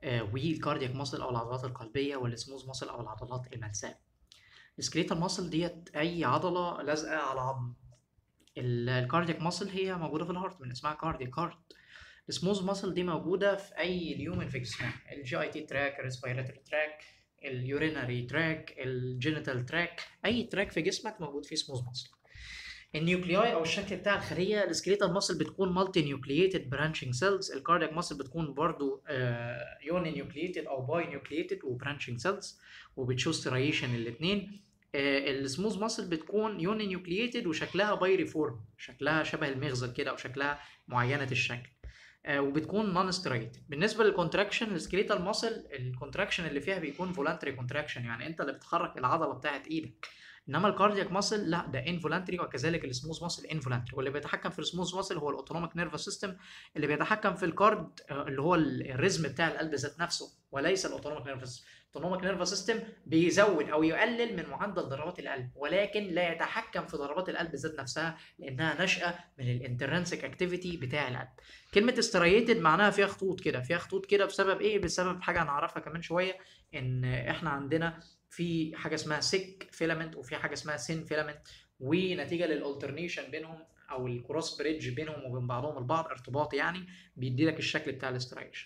والكاردياك ماسل او العضلات القلبيه، والسموث ماسل او العضلات الملساء. السكليتال ماسل ديت اي عضله لازقه على عظم. الكاردياك ماسل هي موجوده في الهارت من اسمها كاردياك هارت. السموث ماسل دي موجوده في اي اليومن في جسمنا، الجي اي تي تراك، الريسبيراتوري تراك، اليورينري تراك، الجينيتال تراك، اي تراك في جسمك موجود فيه سموث ماسل. النيوكلياي او الشكل بتاع الخليه، السكليتال ماسل بتكون مالتي نيوكلييتد برانشنج سيلز، الكاردياك ماسل بتكون برضو يوني نيوكلييتد او باي نيوكلييتد وبرانشنج سيلز وبتشو ستريشن الاثنين. السموث ماسل بتكون يوني نيوكلييتد وشكلها بايري فورم، شكلها شبه المغزل كده او شكلها معينه الشكل، وبتكون نون ستريت. بالنسبه للكونتراكشن، السكليتال ماسل الكونتراكشن اللي فيها بيكون فولانتري كونتراكشن، يعني انت اللي بتحرك العضله بتاعت ايدك. انما الكاردياك ماسل لا، ده انفولانتري، وكذلك السموث ماسل انفولانتري. واللي بيتحكم في السموث ماسل هو الاوتونوميك نيرفس سيستم، اللي بيتحكم في الكارد اللي هو الريزم بتاع القلب ذات نفسه، وليس الاوتونوميك نيرفس. الاوتونوميك نيرفس سيستم بيزود او يقلل من معدل ضربات القلب، ولكن لا يتحكم في ضربات القلب ذات نفسها، لانها ناشئه من الانترنسيك اكتيفيتي بتاع القلب. كلمه استريتد معناها فيها خطوط كده، فيها خطوط كده بسبب ايه؟ بسبب حاجه هنعرفها كمان شويه، ان احنا عندنا في حاجه اسمها سيك فيلامنت وفي حاجه اسمها سين فيلامنت، ونتيجه للالترنيشن بينهم او الكروس بريدج بينهم وبين بعضهم البعض، ارتباط يعني، بيدي لك الشكل بتاع الاستريشن.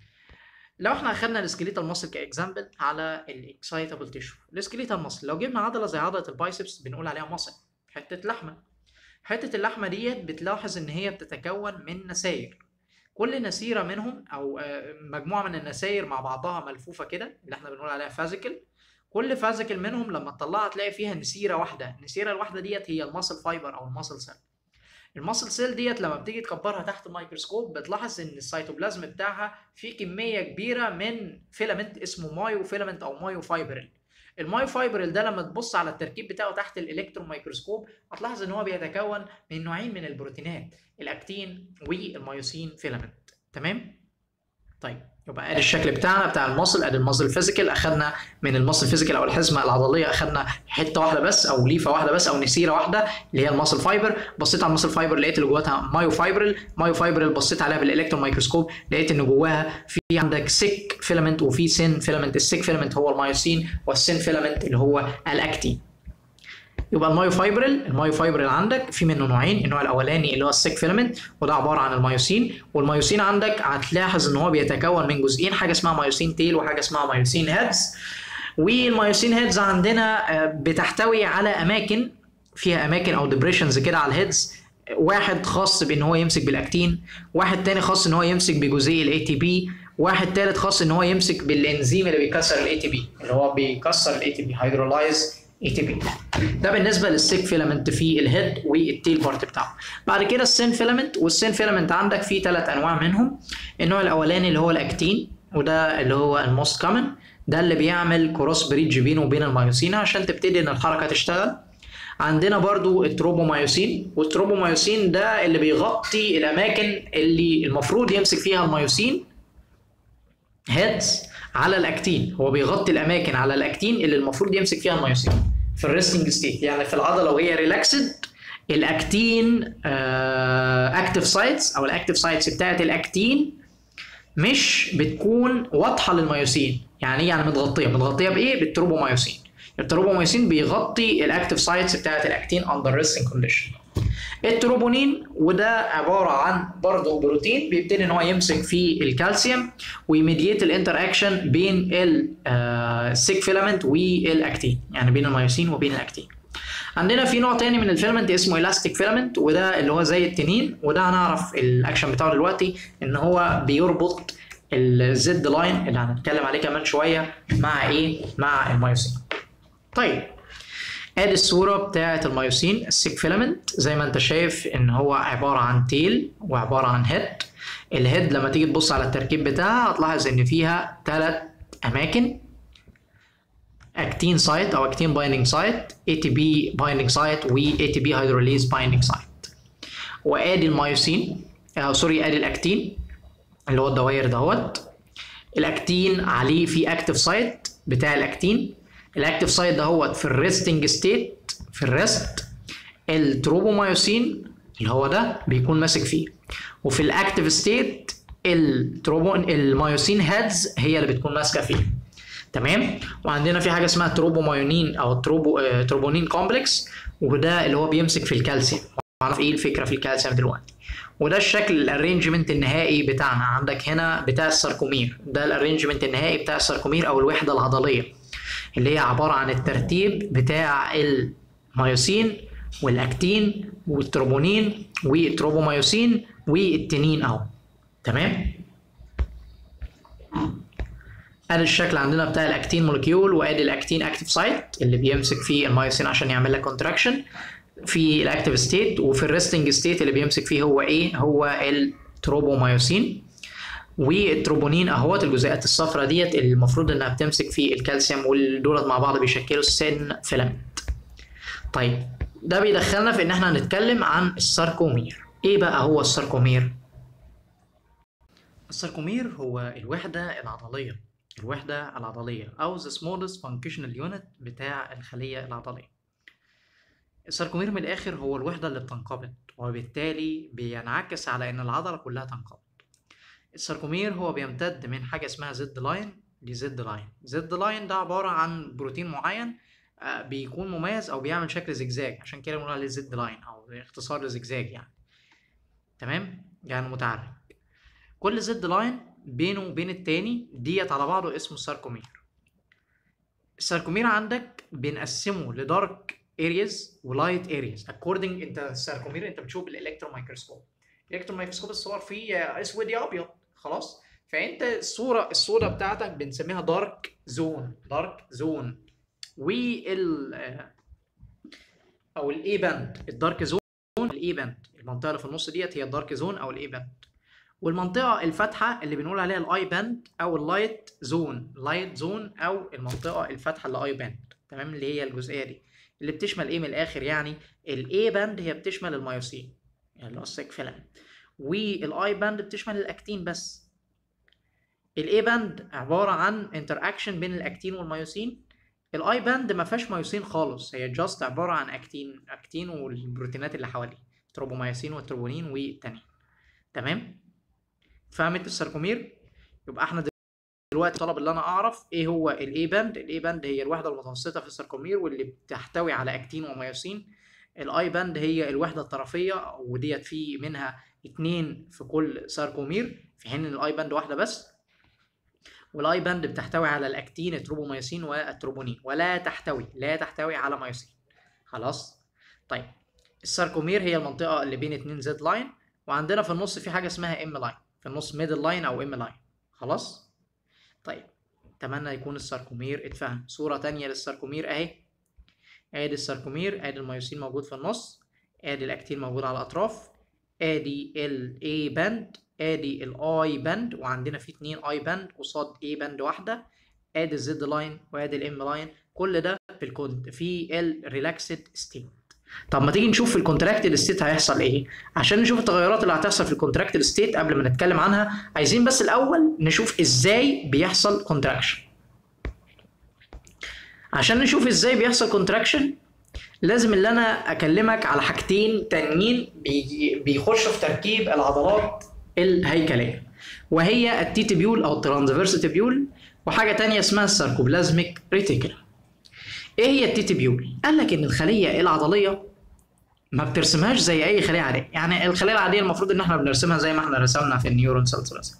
لو احنا اخدنا السكليتال ماسل كاكزامبل على الاكسايتابل تيشو، السكليتال ماسل لو جبنا عضله زي عضله البايسبس بنقول عليها ماسل، حته لحمه. حته اللحمه ديت بتلاحظ ان هي بتتكون من نساير، كل نسيره منهم او مجموعه من النساير مع بعضها ملفوفه كده اللي احنا بنقول عليها فازيكل. كل فازيكل منهم لما تطلعها تلاقي فيها نسيره واحده، النسيره الواحده ديت هي الماسل فايبر او الماسل سيل. الماسل سيل ديت لما بتيجي تكبرها تحت الميكروسكوب بتلاحظ ان السيتوبلازم بتاعها فيه كميه كبيره من فيلامنت اسمه مايو فيلامنت او مايو فايبرل. المايو فايبرل ده لما تبص على التركيب بتاعه تحت الالكترون ميكروسكوب هتلاحظ ان هو بيتكون من نوعين من البروتينات، الاكتين والمايوسين فيلامنت. تمام؟ طيب يبقى ادي الشكل بتاعنا بتاع الماسل، ادي الماسل فيزيكال. اخدنا من الماسل فيزيكال او الحزمه العضليه اخدنا حته واحده بس او ليفه واحده بس او نسيره واحده اللي هي الماسل فايبر. بصيت على الماسل فايبر لقيت اللي جواها مايو فايبرل. مايو فايبرل بصيت عليها بالالكترون مايكروسكوب لقيت ان جواها في عندك سيك فيلامنت وفي سين فيلامنت. السيك فيلامنت هو المايوسين والسين فيلامنت اللي هو الاكتين. يبقى المايو فايبرل عندك في منه نوعين، النوع الاولاني اللي هو السيك فيلامنت وده عباره عن المايوسين، والمايوسين عندك هتلاحظ ان هو بيتكون من جزئين، حاجه اسمها مايوسين تيل وحاجه اسمها مايوسين هيدز. والمايوسين هيدز عندنا بتحتوي على اماكن، فيها اماكن او ديبريشنز كده على الهيدز، واحد خاص بان هو يمسك بالاكتين، واحد تاني خاص ان هو يمسك بجزيء الاي تي بي، واحد تالت خاص ان هو يمسك بالانزيم اللي بيكسر الاي تي بي اللي هو بيكسر الاي تي بي هيدرولايز اي تي بي. ده بالنسبه للسيك فيلامنت في الهيد والتيل بارت بتاعه. بعد كده السين فيلامنت، والسين فيلامنت عندك فيه 3 انواع منهم. النوع الاولاني اللي هو الاكتين وده اللي هو الموست كومن، ده اللي بيعمل كروس بريدج بينه وبين المايوسين عشان تبتدي ان الحركه تشتغل. عندنا برضو التروبومايوسين، والتروبومايوسين ده اللي بيغطي الاماكن اللي المفروض يمسك فيها المايوسين هيدز على الاكتين، هو بيغطي الاماكن على الاكتين اللي المفروض يمسك فيها المايوسين في الريستنج ستيت، يعني في العضله وهي ريلاكسد الاكتين اكتيف سايتس او الاكتيف سايتس بتاعت الاكتين مش بتكون واضحه للمايوسين. يعني ايه؟ يعني متغطيه بايه؟ بالتروبومايوسين. التروبومايوسين بيغطي الاكتيف سايتس بتاعت الاكتين اندر ريستنج كونديشن. التروبونين وده عباره عن برضه بروتين بيبتدي ان هو يمسك في الكالسيوم ويميديت الانتر اكشن بين السيك فيلامنت والاكتين، يعني بين المايوسين وبين الاكتين. عندنا في نوع تاني من الفيلامنت اسمه الاستيك فيلامنت، وده اللي هو زي التنين، وده هنعرف الاكشن بتاعه دلوقتي ان هو بيربط الزد لاين اللي هنتكلم عليه كمان شويه مع ايه؟ مع المايوسين. طيب ادي الصوره بتاعه المايوسين السيك فيلامنت، زي ما انت شايف ان هو عباره عن تيل وعباره عن هيد. الهيد لما تيجي تبص على التركيب بتاعها هتلاحظ ان فيها 3 اماكن، اكتين سايت او اكتين بايندينج سايت، اي تي بي بايندينج سايت، واي تي بي هيدروليز بايندينج سايت. وادي المايوسين ادي الاكتين اللي هو الدواير دهوت. الاكتين عليه في اكتيف سايت بتاع الاكتين، الاكتيف سايت دهوت في الريستنج ستيت في الريست، التروبومايوسين اللي هو ده بيكون ماسك فيه، وفي الاكتيف ستيت الميوسين هيدز هي اللي بتكون ماسكه فيه. تمام. وعندنا في حاجه اسمها تروبومايونين او تروبونين كومبلكس، وده اللي هو بيمسك في الكالسيوم. هنعرف ايه الفكره في الكالسيوم دلوقتي. وده الشكل الارينجمنت النهائي بتاعنا. عندك هنا بتاع الساركومير، ده الارينجمنت النهائي بتاع الساركومير او الوحده العضليه، اللي هي عباره عن الترتيب بتاع الميوسين والاكتين والتروبونين والتروبوميوسين والتنين اهو. تمام. ادي الشكل عندنا بتاع الاكتين مولكيول، وادي الاكتين اكتيف سايت اللي بيمسك فيه الميوسين عشان يعمل لك كونتراكشن في الاكتيف ستيت، وفي الريستنج ستيت اللي بيمسك فيه هو ايه؟ هو التروبوميوسين. والتروبونين اهوت الجزيئات الصفراء ديت اللي المفروض انها بتمسك في الكالسيوم، والدولت مع بعض بيشكلوا السن فيلامنت. طيب ده بيدخلنا في ان احنا هنتكلم عن الساركومير. ايه بقى هو الساركومير؟ الساركومير هو الوحدة العضلية أو the smallest functional unit بتاع الخلية العضلية. الساركومير من الآخر هو الوحدة اللي بتنقبض، وبالتالي بينعكس على إن العضلة كلها تنقبض. الساركومير هو بيمتد من حاجة اسمها زد لاين لزد لاين. زد لاين ده عبارة عن بروتين معين بيكون مميز أو بيعمل شكل زجزاج، عشان كده بنقول عليه زد لاين أو اختصار لزجزاج يعني. تمام؟ يعني متعرج. كل زد لاين بينه وبين التاني ديت على بعضه اسمه الساركومير. الساركومير عندك بنقسمه لدارك ارياز ولايت ارياز اكوردنج. انت الساركومير انت بتشوف بالالكترون مايكروسكوب. الالكترون مايكروسكوب الصور فيه يا اسود يا ابيض، خلاص. فانت الصوره بتاعتك بنسميها دارك زون. وال او الاي باند. الدارك زون الاي باند، المنطقه اللي في النص ديت هي الدارك زون او الاي باند. والمنطقة الفاتحة اللي بنقول عليها الاي باند او اللايت زون او المنطقة الفاتحة الاي باند. تمام. اللي هي الجزئية دي اللي بتشمل ايه من الاخر؟ يعني الاي باند هي بتشمل الميوسين يعني اللي هو السيك فيلامنت، والاي باند بتشمل الاكتين بس. الاي باند عبارة عن انتر اكشن بين الاكتين والميوسين. الاي باند ما فيهاش ميوسين خالص، هي جاست عبارة عن اكتين والبروتينات اللي حواليه، تروبوميوسين والتروبونين والتانيين. تمام. فهمت الساركومير؟ يبقى احنا دلوقتي طلب اللي انا اعرف ايه هو الاي باند. الاي باند هي الوحده المتوسطه في الساركومير واللي بتحتوي على اكتين وميوسين. الاي باند هي الوحده الطرفيه، وديت في منها 2 في كل ساركومير، في حين ان الاي باند واحده بس. والاي باند بتحتوي على الاكتين التروبوميوسين والتروبونين، ولا تحتوي على ميوسين. خلاص. طيب الساركومير هي المنطقه اللي بين 2 زد لاين، وعندنا في النص في حاجه اسمها ام لاين، في النص ميدل لاين او ام لاين. خلاص. طيب اتمنى يكون الساركومير اتفهم. صورة تانية للساركومير اهي. ادي الساركومير، ادي الميوسين موجود في النص، ادي الاكتين موجود على الاطراف، ادي الاي باند، ادي الاي باند، وعندنا في 2 اي باند قصاد اي باند واحدة، ادي الزد لاين وادي الام لاين. كل ده في الريلاكسد ستيت. طب ما تيجي نشوف في الكونتراكتد ستيت هيحصل ايه. عشان نشوف التغيرات اللي هتحصل في الكونتراكتد ستيت قبل ما نتكلم عنها، عايزين بس الاول نشوف ازاي بيحصل كونتراكشن. عشان نشوف ازاي بيحصل كونتراكشن لازم اللي انا اكلمك على حاجتين تانيين بيخشوا في تركيب العضلات الهيكليه، وهي التيتبيول او الترانسفيرس تيبيول، وحاجه تانية اسمها الساركوبلازميك ريتيكولم. ايه هي التيتبيول؟ قال لك ان الخليه العضليه ما بترسمهاش زي اي خليه عاديه. يعني الخليه العاديه المفروض ان احنا بنرسمها زي ما احنا رسمنا في النيورون سيلز مثلا.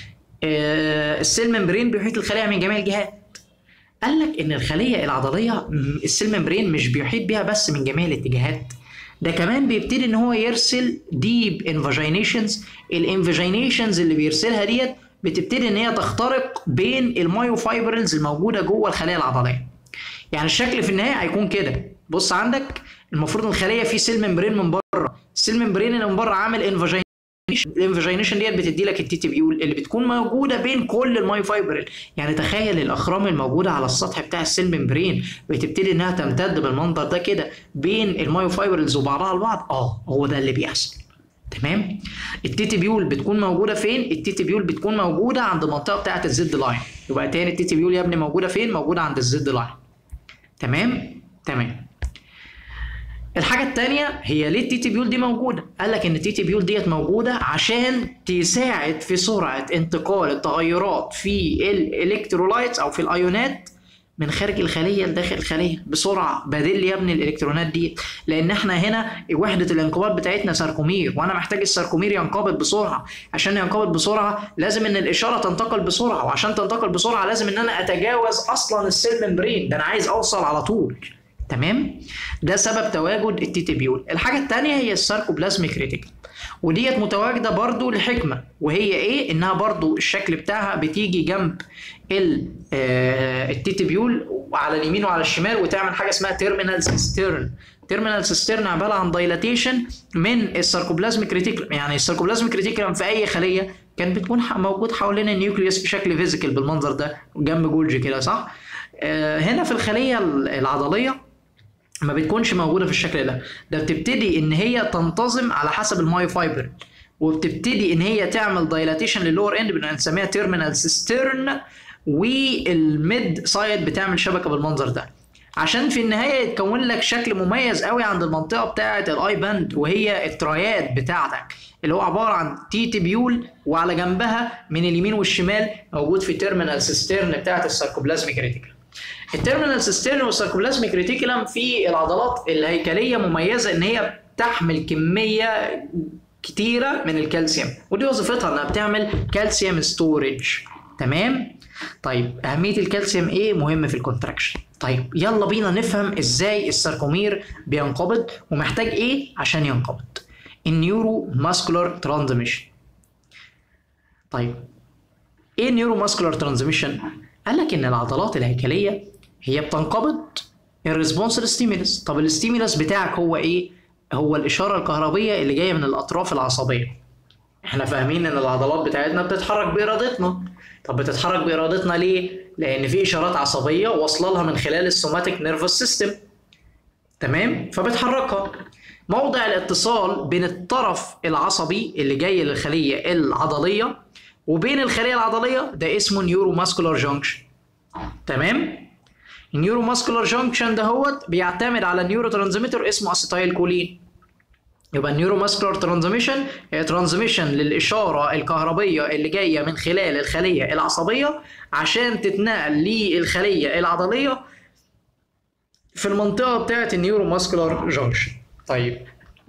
السيل ممبرين بيحيط الخليه من جميع الجهات. قال لك ان الخليه العضليه السيل ممبرين مش بيحيط بيها بس من جميع الاتجاهات، ده كمان بيبتدي ان هو يرسل ديب انفاجينيشنز. الانفاجينيشنز اللي بيرسلها ديت بتبتدي ان هي تخترق بين المايوفايبرلز الموجوده جوه الخليه العضليه. يعني الشكل في النهايه هيكون كده. بص عندك المفروض الخليه في سيل ممبرين من بره، السيل ممبرين اللي من بره عامل انفاجينيشن. الانفاجينيشن ديت بتدي لك التيتبيول اللي بتكون موجوده بين كل المايوفايبرل. يعني تخيل الاخرام الموجوده على السطح بتاع السيل ممبرين بتبتدي انها تمتد بالمنظر ده كده بين المايوفايبرلز وبعضها البعض. هو ده اللي بيحصل. تمام. التيتبيول بتكون موجوده فين؟ التيتبيول بتكون موجوده عند المنطقه بتاعه الزد لاين. يبقى تاني التيتبيول يا ابني موجوده فين؟ موجوده عند الزد لاين. تمام. الحاجة التانية هي ليه التي تيبيول دي موجودة؟ قال لك إن التي تيبيول ديت موجودة عشان تساعد في سرعة انتقال التغيرات في الإلكترولايتس أو في الأيونات من خارج الخلية لداخل الخلية بسرعة. بدل يا ابني الإلكترونات دي، لأن إحنا هنا وحدة الانقباض بتاعتنا ساركومير، وأنا محتاج الساركومير ينقبض بسرعة. عشان ينقبض بسرعة لازم إن الإشارة تنتقل بسرعة، وعشان تنتقل بسرعة لازم إن أنا أتجاوز أصلا السيل ممبرين، ده أنا عايز أوصل على طول. تمام؟ ده سبب تواجد التي تيبيول. الحاجة التانية هي الساركوبلازميك ريتيكل، وديت متواجدة برضو لحكمة، وهي ايه؟ انها برضو الشكل بتاعها بتيجي جنب التي تيبيول على اليمين وعلى الشمال، وتعمل حاجة اسمها تيرمينال سيسترن. تيرمينال سيسترن عبارة عن دايلاتيشن من الساركوبلازميك ريتيكل. يعني الساركوبلازميك ريتيكل في اي خلية كان بتكون موجود حوالين النيوكليوس بشكل فيزيكال بالمنظر ده جنب جولجي كده، صح؟ هنا في الخلية العضلية ما بتكونش موجوده في الشكل ده. ده بتبتدي ان هي تنتظم على حسب المايو فايبر، وبتبتدي ان هي تعمل دايلاتيشن للور اند بنسميها تيرمينال سيسترن، والميد سايد بتعمل شبكه بالمنظر ده، عشان في النهايه يتكون لك شكل مميز قوي عند المنطقه بتاعه الاي باند، وهي الترايات بتاعتك اللي هو عباره عن تي تيبيول، وعلى جنبها من اليمين والشمال موجود في تيرمينال سيسترن بتاعه الساركوبلازميك ريتيكل. التيرمينال سيسترن والساركوبلازميك ريتيكولم في العضلات الهيكليه مميزه ان هي بتحمل كميه كتيره من الكالسيوم، ودي وظيفتها انها بتعمل كالسيوم ستورج. تمام؟ طيب اهميه الكالسيوم ايه؟ مهم في الكونتراكشن. طيب يلا بينا نفهم ازاي الساركومير بينقبض ومحتاج ايه عشان ينقبض. النيورو ماسكولار ترانزميشن. طيب ايه النيورو ماسكولار ترانزميشن؟ قال لك ان العضلات الهيكليه هي بتنقبض الريسبونس للستيمولس. طب الستيمولس بتاعك هو ايه؟ هو الاشاره الكهربيه اللي جايه من الاطراف العصبيه. احنا فاهمين ان العضلات بتاعتنا بتتحرك بارادتنا. طب بتتحرك بارادتنا ليه؟ لان في اشارات عصبيه واصله لها من خلال السوماتيك نيرفس سيستم. تمام؟ فبتحركها. موضع الاتصال بين الطرف العصبي اللي جاي للخليه العضليه وبين الخليه العضليه ده اسمه نيورو ماسكولار جانكشن. تمام؟ النيورو ماسكولار جانكشن دهوت بيعتمد على نيورو ترانسميتر اسمه اسيتايل كولين. يبقى النيورو ماسكولار ترانسميشن هي ترانسميشن للاشاره الكهربيه اللي جايه من خلال الخليه العصبيه عشان تتنقل للخليه العضليه في المنطقه بتاعه النيورو ماسكولار جانكشن. طيب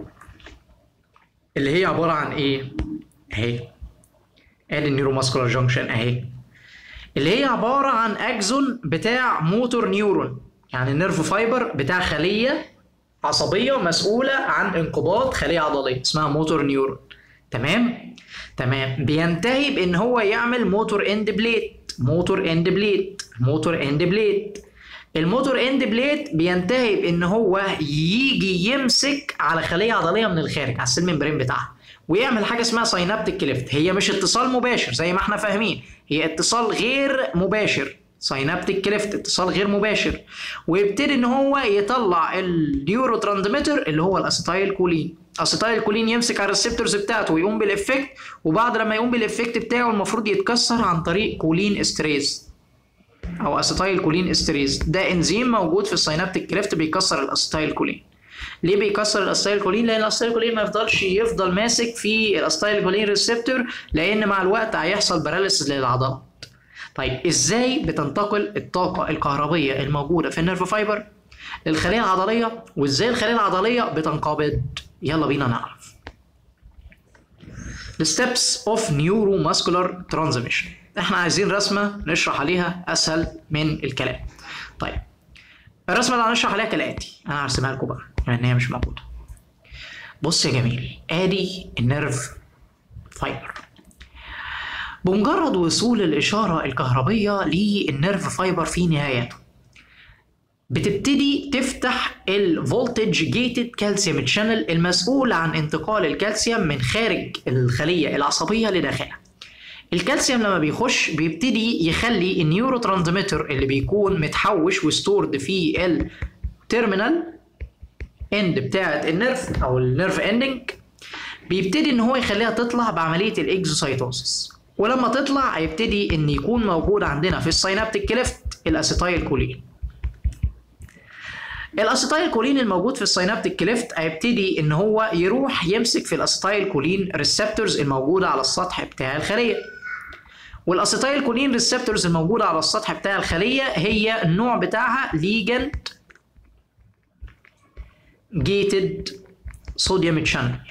اللي هي عباره عن ايه؟ اهي ادي النيورو ماسكولار جانكشن اهي، اللي هي عباره عن اكزون بتاع موتور نيورون، يعني النيرف فايبر بتاع خليه عصبيه مسؤوله عن انقباض خليه عضليه اسمها موتور نيورون. تمام؟ تمام. بينتهي بان هو يعمل موتور اند بليت. موتور اند بليت. موتور اند بليت. الموتور اند بليت بينتهي بان هو يجي يمسك على خليه عضليه من الخارج على السيل ممبرين بتاعها، ويعمل حاجه اسمها ساينابتيك كليفت. هي مش اتصال مباشر زي ما احنا فاهمين، هي اتصال غير مباشر. ساينابتيك كليفت اتصال غير مباشر، ويبتدي ان هو يطلع النيورو ترانسميتر اللي هو الاسيتايل كولين. اسيتايل كولين يمسك على الريسبتورز بتاعته ويقوم بالافكت، وبعد لما يقوم بالافكت بتاعه المفروض يتكسر عن طريق كولين استريز او اسيتايل كولين استريز. ده انزيم موجود في الساينابتيك كليفت بيكسر الاسيتايل كولين. ليه بيكسر الاسيتايل كولين؟ لان الاسيتايل كولين ما يفضل ماسك في الاسيتايل كولين ريسبتور، لان مع الوقت هيحصل باراليسيس للعضلات. طيب ازاي بتنتقل الطاقه الكهربيه الموجوده في النيرف فايبر للخليه العضليه، وازاي الخليه العضليه بتنقبض؟ يلا بينا نعرف. The steps of neuromuscular transmission. احنا عايزين رسمه نشرح عليها اسهل من الكلام. طيب الرسمه اللي هنشرح عليها كالاتي، انا هرسمها لكم بقى لان هي مش موجوده. بص يا جميل، ادي النيرف فايبر. بمجرد وصول الاشاره الكهربيه للنيرف فايبر في نهايته بتبتدي تفتح الفولتج جيتد كالسيوم تشانل المسؤول عن انتقال الكالسيوم من خارج الخليه العصبيه لداخلها. الكالسيوم لما بيخش بيبتدي يخلي النيورو ترانسميتر اللي بيكون متحوش وستورد في التيرمينال اند بتاعه النيرف او النيرف اندنج، بيبتدي ان هو يخليها تطلع بعمليه الاكزوسايتوسيس، ولما تطلع هيبتدي ان يكون موجود عندنا في الساينابتيك كليفت الاسيتايل كولين. الاسيتايل كولين الموجود في السينابتيك كليفت هيبتدي ان هو يروح يمسك في الاسيتايل كولين ريسبتورز الموجوده على السطح بتاع الخليه. والاسيتايل كولين ريسبتورز الموجوده على السطح بتاع الخليه هي النوع بتاعها ليجند جيتد صوديوم تشانل.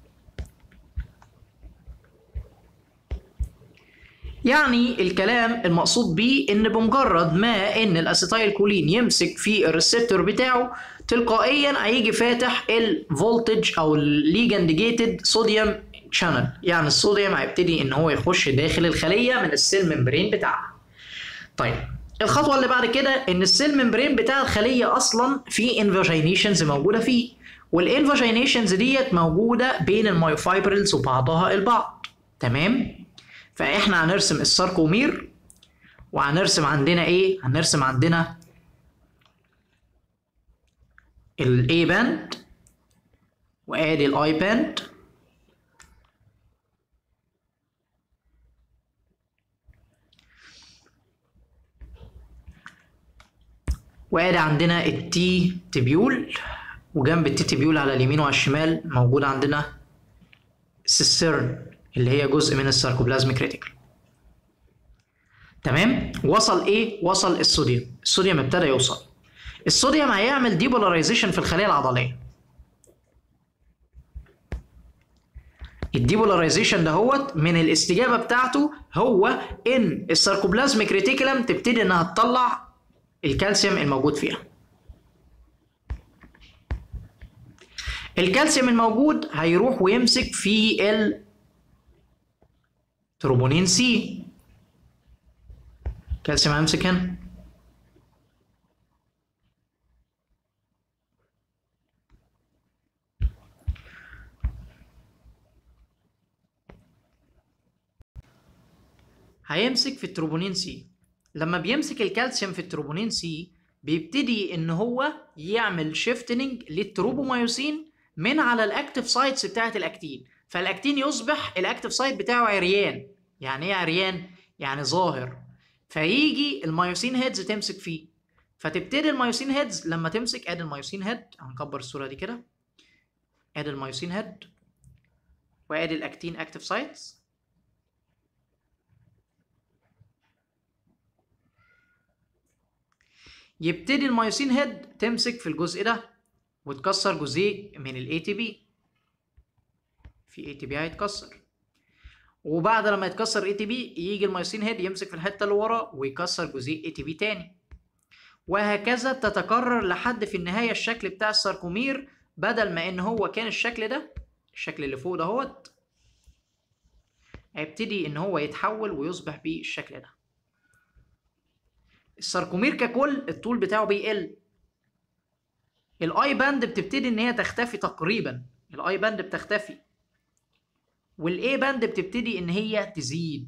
يعني الكلام المقصود بيه ان بمجرد ما ان الاسيتايل كولين يمسك في الريسبتور بتاعه تلقائيا هيجي فاتح الفولتج او الليجند جيتد صوديوم شانل، يعني الصوديوم هيبتدي ان هو يخش داخل الخليه من السيل ممبرين بتاعها. طيب الخطوه اللي بعد كده ان السيل ممبرين بتاع الخليه اصلا في انفاجينيشنز موجوده فيه، والانفاجينيشنز ديت موجوده بين المايوفايبرلز وبعضها البعض. تمام؟ فاحنا هنرسم الساركومير وهنرسم عندنا ايه؟ هنرسم عندنا الاي باند وادي الاي باند وادي عندنا التي تبيول، وجنب التي تبيول على اليمين وعلى الشمال موجود عندنا السيسترن اللي هي جزء من الساركوبلازميك ريتيكل. تمام؟ وصل ايه؟ وصل الصوديوم. الصوديوم ابتدى يوصل. الصوديوم هيعمل ديبولاريزيشن في الخليه العضليه. الديبولاريزيشن دهوت من الاستجابه بتاعته هو ان الساركوبلازميك ريتيكولم تبتدي انها تطلع الكالسيوم الموجود فيها. الكالسيوم الموجود هيروح ويمسك في التروبونين سي. الكالسيوم هيمسك هنا. هيمسك في التروبونين سي. لما بيمسك الكالسيوم في التروبونين سي بيبتدي ان هو يعمل شيفتنج للتروبومايوسين من على الاكتيف سايتس بتاعه الاكتين، فالاكتين يصبح الاكتيف سايت بتاعه عريان. يعني ايه عريان؟ يعني ظاهر. فيجي المايوسين هيدز تمسك فيه، فتبتدي المايوسين هيدز لما تمسك. ادي المايوسين هيد، هنكبر الصوره دي كده. ادي المايوسين هيد وادي الاكتين اكتيف سايتس. يبتدي المايوسين هيد تمسك في الجزء ده وتكسر جزيء من الاي تي بي. في اي تي بي هيتكسر، وبعد لما يتكسر اي تي بي يجي المايوسين هيد يمسك في الحته اللي وراه ويكسر جزيء اي تي بي تاني، وهكذا تتكرر لحد في النهايه الشكل بتاع الساركومير بدل ما ان هو كان الشكل ده، الشكل اللي فوق دهوت، هيبتدي ان هو يتحول ويصبح بالشكل ده. الساركومير ككل الطول بتاعه بيقل. الاي باند بتبتدي ان هي تختفي تقريبا، الاي باند بتختفي، والاي باند بتبتدي ان هي تزيد.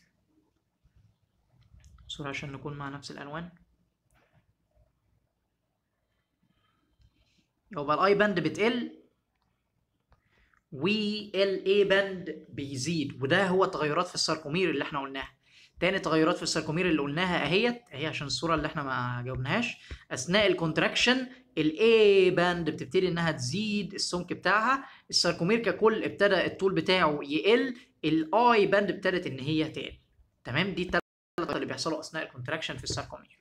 صورة عشان نكون مع نفس الالوان. يبقى الاي باند بتقل والاي باند بيزيد، وده هو التغيرات في الساركومير اللي احنا قلناها. تاني تغيرات في الساركومير اللي قلناها اهي عشان الصوره اللي احنا ما جاوبناهاش. اثناء الكونتراكشن الاي باند بتبتدي انها تزيد السمك بتاعها. الساركومير ككل ابتدى الطول بتاعه يقل، الاي باند ابتدت ان هي تقل. تمام؟ دي الثلاث اللي بيحصلوا اثناء الكونتراكشن في الساركومير.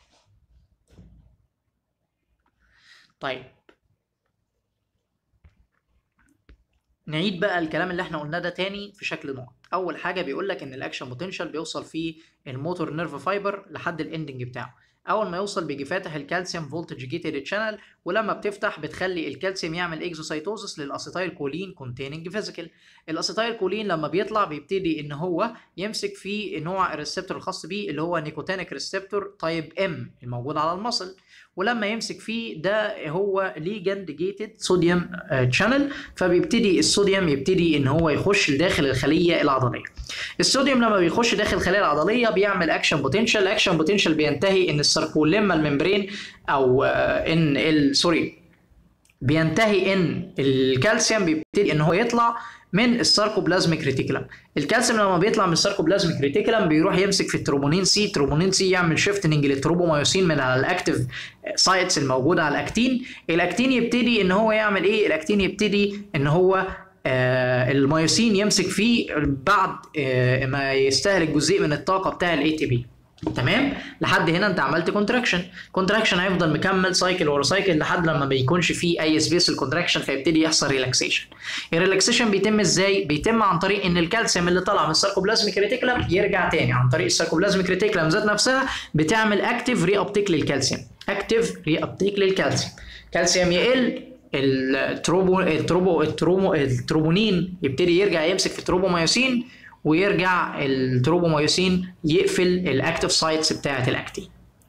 طيب نعيد بقى الكلام اللي احنا قلناه ده تاني في شكل نقط. اول حاجه بيقول لك ان الاكشن بوتنشال بيوصل في الموتور نيرف فايبر لحد الاندنج بتاعه. اول ما يوصل بيجي فاتح الكالسيوم فولتج جيتد شانل، ولما بتفتح بتخلي الكالسيوم يعمل اكزوسايتوزس للاسيتايل كولين كونتيننج فيزيكال. الاسيتايل كولين لما بيطلع بيبتدي ان هو يمسك في نوع الريسبتور الخاص بيه اللي هو نيكوتينيك ريسبتور تايب ام الموجود على المصل، ولما يمسك فيه ده هو ليجند جيتد صوديوم شانل، فبيبتدي الصوديوم يبتدي ان هو يخش داخل الخليه العضليه. الصوديوم لما بيخش داخل الخليه العضليه بيعمل اكشن بوتنشال. الاكشن بوتنشال بينتهي ان الساركوليما الممبرين او بينتهي ان الكالسيوم بيبتدي ان هو يطلع من الساركوبلازميك ريتيكولم. الكالسيوم لما بيطلع من الساركوبلازميك ريتيكولم بيروح يمسك في التروبونين سي، التروبونين سي يعمل شيفتنج للتروبومايوسين من على الاكتيف سايتس الموجوده على الاكتين. الاكتين يبتدي ان هو يعمل ايه؟ الاكتين يبتدي ان هو المايوسين يمسك فيه بعد ما يستهلك جزء من الطاقه بتاع الاي تي بي. تمام؟ لحد هنا انت عملت كونتراكشن هيفضل مكمل سايكل ورا سايكل لحد لما ما يكونش فيه اي سبيس الكونتراكشن، فيبتدي يحصل ريلاكسيشن. الريلاكسيشن بيتم ازاي؟ بيتم عن طريق ان الكالسيوم اللي طلع من الساركوبلازميك ريتيكولم يرجع تاني عن طريق الساركوبلازميك ريتيكولم ذات نفسها بتعمل اكتيف ري ابتيك للكالسيوم. كالسيوم يقل، التروبونين يبتدي يرجع يمسك في التروبومايوسين، ويرجع التروبومايوسين يقفل الاكتيف سايتس بتاعه الاكتين.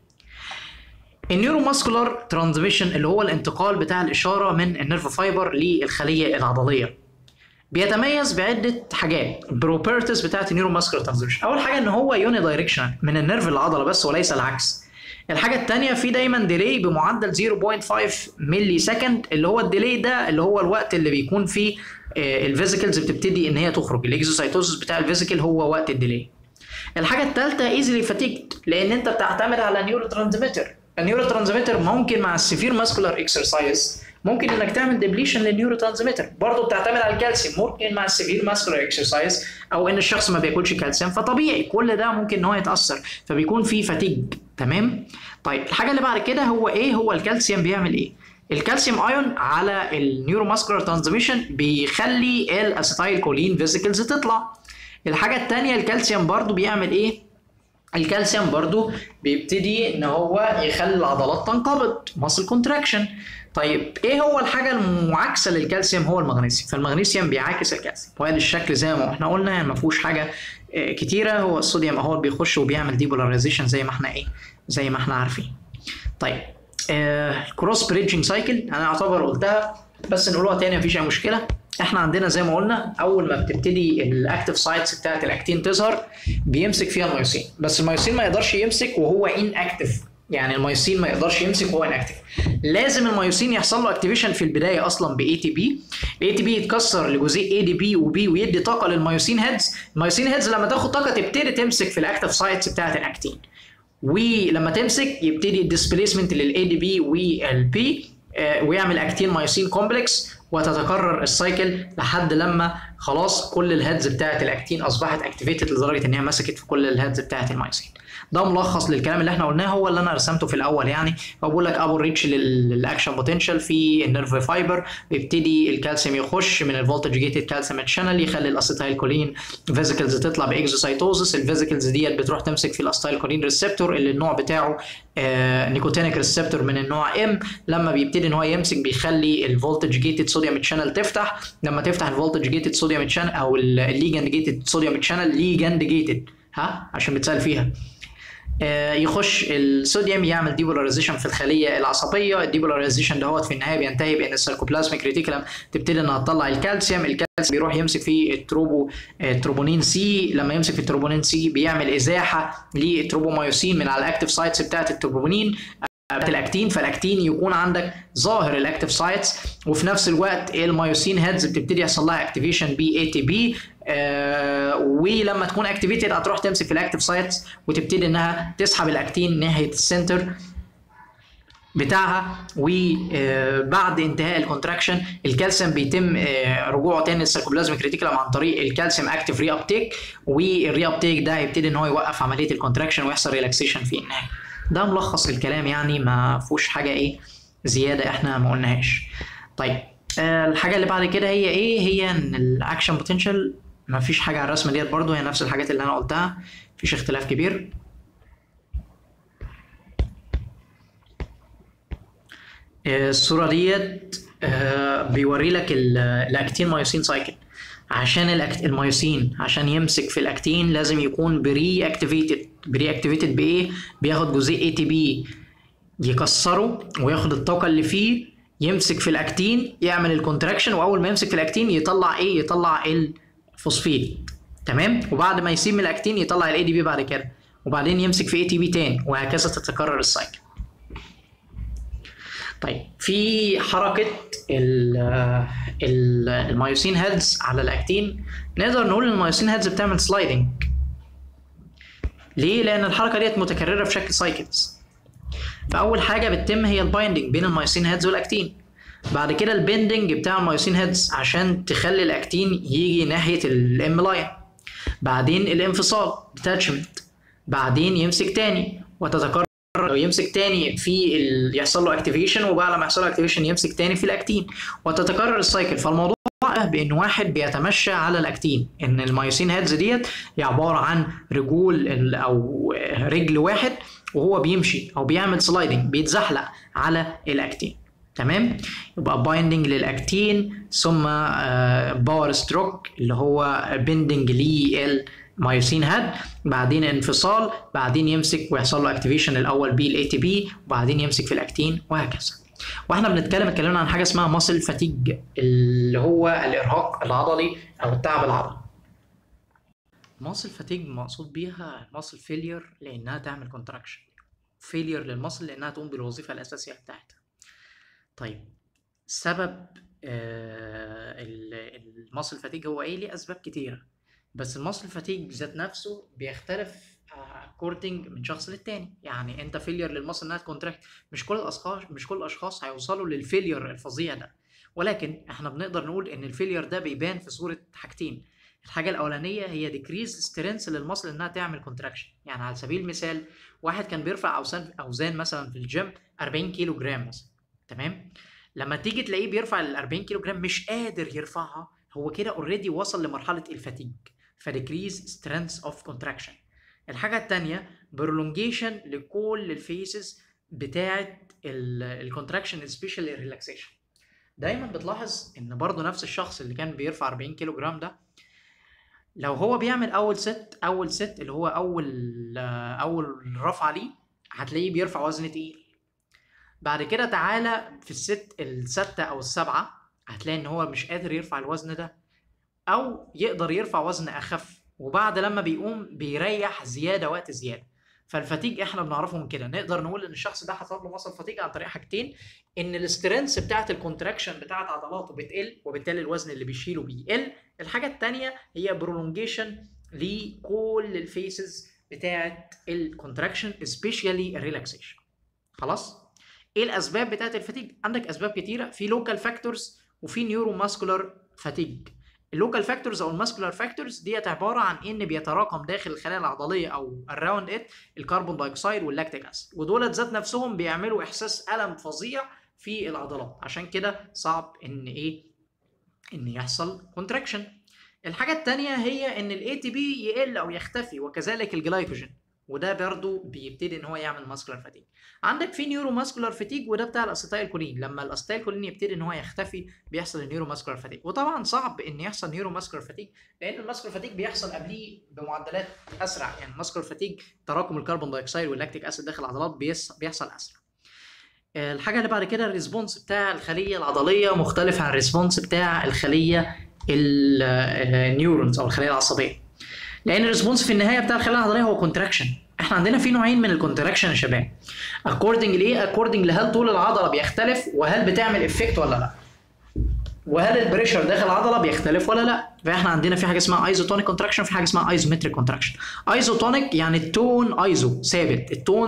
النيوروماسكولار ترانسميشن اللي هو الانتقال بتاع الاشاره من النيرف فايبر للخليه العضليه بيتميز بعده حاجات. البروبرتيز بتاعه النيوروماسكولار ترانسميشن، اول حاجه ان هو يوني دايركشن من النيرف للعضله بس وليس العكس. الحاجه الثانيه في دايما ديلي بمعدل 0.5 ملي سكند، اللي هو الديلي ده اللي هو الوقت اللي بيكون فيه الفيزيكلز بتبتدي ان هي تخرج. الاكزوسايتوزس بتاع الفيزيكل هو وقت الديلي. الحاجه الثالثه ايزلي فاتيجد، لان انت بتعتمد على نيورو ترانسميتر. النيورو ترانسميتر ممكن مع السيفير ماسكولار اكسرسايز ممكن انك تعمل ديبليشن للنيورو ترانسميتر، برضه بتعتمد على الكالسيوم ممكن مع السيفير ماسكولار اكسرسايز، او ان الشخص ما بياكلش كالسيوم، فطبيعي كل ده ممكن ان هو يتاثر، فبيكون في فاتيج. تمام؟ طيب الحاجه اللي بعد كده هو ايه؟ هو الكالسيوم بيعمل ايه؟ الكالسيوم ايون على النيوروماسكولار ترانسميشن بيخلي الاسيتايل كولين فيزيكلز تطلع. الحاجه الثانيه الكالسيوم برضو بيعمل ايه؟ الكالسيوم برضو بيبتدي ان هو يخلي العضلات تنقبض، ماسل كونتراكشن. طيب ايه هو الحاجه المعاكسه للكالسيوم؟ هو المغنيسيوم. فالمغنيسيوم بيعاكس الكالسيوم، وهذا الشكل زي ما احنا قلنا يعني ما فيهوش حاجه كتيره. هو الصوديوم اهو بيخش وبيعمل ديبولاريزيشن زي ما احنا زي ما احنا عارفين. طيب الكروس بريدجنج سايكل انا اعتبر قلتها، بس نقولها تاني مفيش اي مشكله. احنا عندنا زي ما قلنا اول ما بتبتدي الاكتيف سايتس بتاعت الاكتين تظهر بيمسك فيها المايوسين، بس المايوسين ما يقدرش يمسك وهو ان اكتيف. يعني المايوسين ما يقدرش يمسك وهو ان اكتيف، لازم المايوسين يحصل له اكتيفيشن في البدايه اصلا باي تي بي. الاي تي بي يتكسر لجزيء اي دي بي وبي ويدي طاقه للمايوسين هيدز. المايوسين هيدز لما تاخد طاقه تبتدي تمسك في الاكتيف سايتس بتاعت الاكتين، ولما تمسك يبتدي الديسبليسمنت للاي دي بي والبي ويعمل اكتين مايوسين كومبلكس، وتتكرر السايكل لحد لما خلاص كل الهيدز بتاعت الاكتين اصبحت اكتيفيتد لدرجه ان هي مسكت في كل الهيدز بتاعت المايوسين. ده ملخص للكلام اللي احنا قلناه، هو اللي انا رسمته في الاول. يعني بقول لك ابو ريتش للاكشن بوتنشال في النيرف فايبر، بيبتدي الكالسيوم يخش من الفولتج جيتد كالسيوم تشانل يخلي الاسيتايل كولين فيزيكلز تطلع باكزوسايتوزس. الفيزيكلز ديت بتروح تمسك في الاسيتايل كولين ريسبتور اللي النوع بتاعه نيكوتينيك ريسبتور من النوع ام. لما بيبتدي ان هو يمسك بيخلي الفولتج جيتد صوديوم تشانل تفتح. لما تفتح الفولتج جيتد صوديوم تشانل او الليجند جيتد صوديوم تشانل، ليجند جيتد عشان بتسال فيها، يخش الصوديوم يعمل ديبولاريزيشن في الخليه العصبيه. الديبولاريزيشن دهوت في النهايه بينتهي بان الساركوبلازميك ريتيكولم تبتدي انها تطلع الكالسيوم بيروح يمسك في التروبونين سي. لما يمسك في التروبونين سي بيعمل ازاحه للتروبومايوسين من على الاكتيف سايتس بتاعه التروبونين الاكتين، فالاكتين يكون عندك ظاهر الاكتيف سايتس، وفي نفس الوقت المايوسين هيدز بتبتدي يحصل لها اكتيفيشن بي اي تي بي، ولما تكون اكتيفيتد هتروح تمسك في الاكتيف سايتس وتبتدي انها تسحب الاكتين ناحيه السنتر بتاعها. وبعد انتهاء الكونتراكشن الكالسيوم بيتم رجوعه تاني للساركوبلازميك ريتيكولم عن طريق الكالسيوم اكتيف ري ابتيك، والري ابتيك ده هيبتدي ان هو يوقف عمليه الكونتراكشن ويحصل ريلاكسيشن في النهايه. ده ملخص الكلام، يعني ما فيهوش حاجه زياده احنا ما قلناهاش. طيب الحاجه اللي بعد كده هي ايه؟ هي ان الاكشن بوتنشال ما فيش حاجه على الرسمه ديت، برضو هي نفس الحاجات اللي انا قلتها، مفيش اختلاف كبير. الصوره ديت بيوري لك الاكتين مايوسين سايكل. عشان المايوسين عشان يمسك في الاكتين لازم يكون بري اكتيفيتد بايه؟ بياخد جزيء اي تي بي يكسره وياخد الطاقه اللي فيه، يمسك في الاكتين يعمل الكونتراكشن، واول ما يمسك في الاكتين يطلع ايه؟ يطلع الفوسفيت. تمام؟ وبعد ما يسيب من الاكتين يطلع الاي دي بي بعد كده، وبعدين يمسك في اي تي بي تاني، وهكذا تتكرر السايكل. طيب في حركه المايوسين هيدز على الاكتين، نقدر نقول ان المايوسين هيدز بتعمل سلايدنج. ليه؟ لان الحركه ديت متكرره في شكل سايكلز. فاول حاجه بتتم هي البايندنج بين المايوسين هيدز والاكتين، بعد كده البندنج بتاع المايوسين هيدز عشان تخلي الاكتين يجي ناحيه الام لاين، بعدين الانفصال ديتاتشمنت، بعدين يمسك تاني وتتكرر، لو يمسك تاني في يحصل له اكتيفيشن، وبعد لما يحصل له اكتيفيشن يمسك تاني في الاكتين، وتتكرر السايكل. فالموضوع بان واحد بيتمشى على الاكتين، ان المايوسين هيدز ديت هي عباره عن رجول او رجل واحد وهو بيمشي او بيعمل سلايدنج، بيتزحلق على الاكتين. تمام؟ يبقى بايندنج للاكتين، ثم باور ستروك اللي هو بيندنج للمايوسين هيد، بعدين انفصال، بعدين يمسك ويحصل له اكتيفيشن الاول بالاي تي بي، وبعدين يمسك في الاكتين، وهكذا. واحنا اتكلمنا عن حاجه اسمها ماسل فاتيج، اللي هو الارهاق العضلي او التعب العضلي. ماسل فاتيج مقصود بيها ماسل فيلير لانها تعمل كونتراكشن، فيلير للماسل لانها تقوم بالوظيفه الاساسيه بتاعتها. طيب سبب الماسل فاتيج هو ايه؟ ليه اسباب كتيره، بس الماسل فاتيج ذات نفسه بيختلف اكوردنج من شخص للتاني. يعني انت فيلير للماسل انها تكونتراكت، مش كل الاشخاص هيوصلوا للفيلير الفظيع ده، ولكن احنا بنقدر نقول ان الفيلير ده بيبان في صوره حاجتين. الحاجه الاولانيه هي ديكريز سترينث للماسل انها تعمل كونتراكشن. يعني على سبيل المثال واحد كان بيرفع اوزان مثلا في الجيم 40 كيلو جرام مثلا، تمام؟ لما تيجي تلاقيه بيرفع ال 40 كيلو جرام مش قادر يرفعها، هو كده اوريدي وصل لمرحله الفاتيج، فديكريز سترينث اوف كونتراكشن. الحاجه الثانيه برولونجيشن لكل الفيسز بتاعه الكونتراكشن سبيشال ريلاكسيشن. دايما بتلاحظ ان برضو نفس الشخص اللي كان بيرفع 40 كيلو جرام ده، لو هو بيعمل اول ست اللي هو اول رفعه ليه، هتلاقيه بيرفع وزن تقيل. بعد كده تعالى في الستة او السبعة هتلاقي ان هو مش قادر يرفع الوزن ده، او يقدر يرفع وزن اخف، وبعد لما بيقوم بيريح زياده وقت زياده. فالفاتيج احنا بنعرفه من كده. نقدر نقول ان الشخص ده حصل له ماسل فاتيج عن طريق حاجتين: ان الاسترنس بتاعه الكونتراكشن بتاعه عضلاته بتقل، وبالتالي الوزن اللي بيشيله بيقل. الحاجه الثانيه هي برولونجيشن لكل الفيسز بتاعه الكونتراكشن سبيشالي الريلاكسيشن. خلاص؟ ايه الاسباب بتاعه الفاتيج؟ عندك اسباب كتيره، في لوكال فاكتورز وفي نيورو ماسكولار فاتيج. اللوكال فاكتورز او الماسكولار فاكتورز ديت عباره عن ان بيتراكم داخل الخلايا العضليه او اراوند ات الكربون دايوكسيد واللاكتيك اسيد، ودول ذات نفسهم بيعملوا احساس الم فظيع في العضلات، عشان كده صعب ان يحصل كونتراكشن. الحاجه الثانيه هي ان الاي تي بي يقل او يختفي، وكذلك الجلايكوجين، وده برضو بيبتدي ان هو يعمل ماسكولار فاتيج. عندك في نيورو ماسكولار فاتيج، وده بتاع الاسيتايل كولين. لما الاسيتايل كولين يبتدي ان هو يختفي بيحصل النيورو ماسكولار فاتيج. وطبعا صعب ان يحصل نيورو ماسكولار فاتيج لان الماسكولار فاتيج بيحصل قبليه بمعدلات اسرع. يعني الماسكولار فاتيج تراكم الكربون دايوكسيد واللاكتيك اسيد داخل العضلات بيحصل اسرع. الحاجه اللي بعد كده الريسبونس بتاع الخليه العضليه مختلف عن الريسبونس بتاع الخليه النيورونز او الخليه العصبيه، لان الريسبونس في النهايه بتاع الخلايا العضليه هو كونتراكشن. احنا عندنا في نوعين من الكونتراكشن يا شباب، اكوردنج لايه؟ اكوردنج لهل طول العضله بيختلف وهل بتعمل افكت ولا لا، وهل البريشر داخل العضله بيختلف ولا لا. فاحنا عندنا في حاجه اسمها ايزوتونيك كونتراكشن، في حاجه اسمها ايزومتريك كونتراكشن. ايزوتونيك يعني التون ايزو ثابت، التون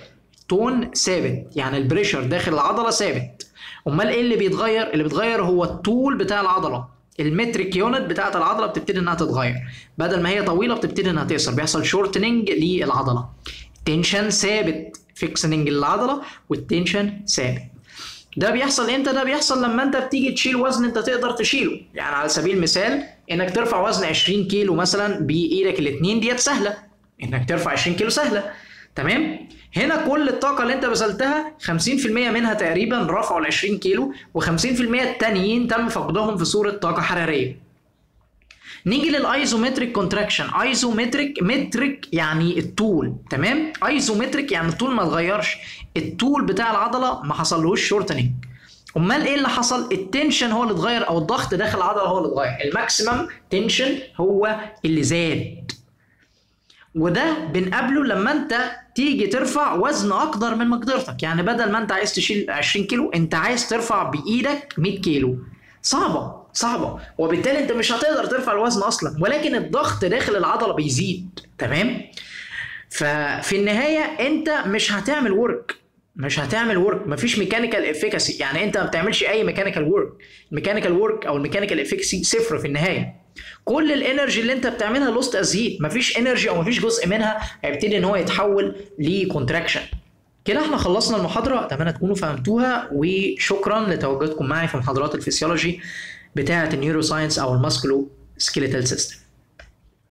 ثابت يعني البريشر داخل العضله ثابت. امال ايه اللي بيتغير؟ اللي بيتغير هو الطول بتاع العضله، المتريك يونت بتاعت العضله بتبتدي انها تتغير، بدل ما هي طويله بتبتدي انها تقصر، بيحصل شورتنج للعضله. التنشن ثابت، فيكسنج للعضله والتنشن ثابت. ده بيحصل امتى؟ ده بيحصل لما انت بتيجي تشيل وزن انت تقدر تشيله. يعني على سبيل المثال انك ترفع وزن 20 كيلو مثلا بايدك الاثنين ديت سهله، انك ترفع 20 كيلو سهله، تمام؟ هنا كل الطاقة اللي انت بذلتها 50% منها تقريبا رفعوا ال 20 كيلو، و50% التانيين تم فقدهم في صورة طاقة حرارية. نيجي للايزومتريك كونتراكشن. متريك يعني الطول، تمام؟ ايزومتريك يعني الطول ما اتغيرش، الطول بتاع العضلة ما حصلهوش شورتنينج. امال ايه اللي حصل؟ التنشن هو اللي اتغير، او الضغط داخل العضلة هو اللي اتغير، الماكسيمم تنشن هو اللي زاد. وده بنقابله لما انت تيجي ترفع وزن اكتر من مقدرتك. يعني بدل ما انت عايز تشيل 20 كيلو انت عايز ترفع بايدك 100 كيلو. صعبه، وبالتالي انت مش هتقدر ترفع الوزن اصلا، ولكن الضغط داخل العضله بيزيد. تمام. ففي النهايه انت مش هتعمل ورك، مفيش ميكانيكال افيكاسي. يعني انت ما بتعملش اي ميكانيكال ورك. الميكانيكال ورك او الميكانيكال افيكاسي صفر في النهايه. كل الانرجي اللي انت بتعملها لوست از هيت، مفيش انرجي او مفيش جزء منها هيبتدي ان هو يتحول لكونتراكشن. كده احنا خلصنا المحاضره، اتمنى تكونوا فهمتوها، وشكرا لتواجدكم معي في محاضرات الفسيولوجي بتاعه النيورو ساينس او الماسكولو سكيليتال سيستم.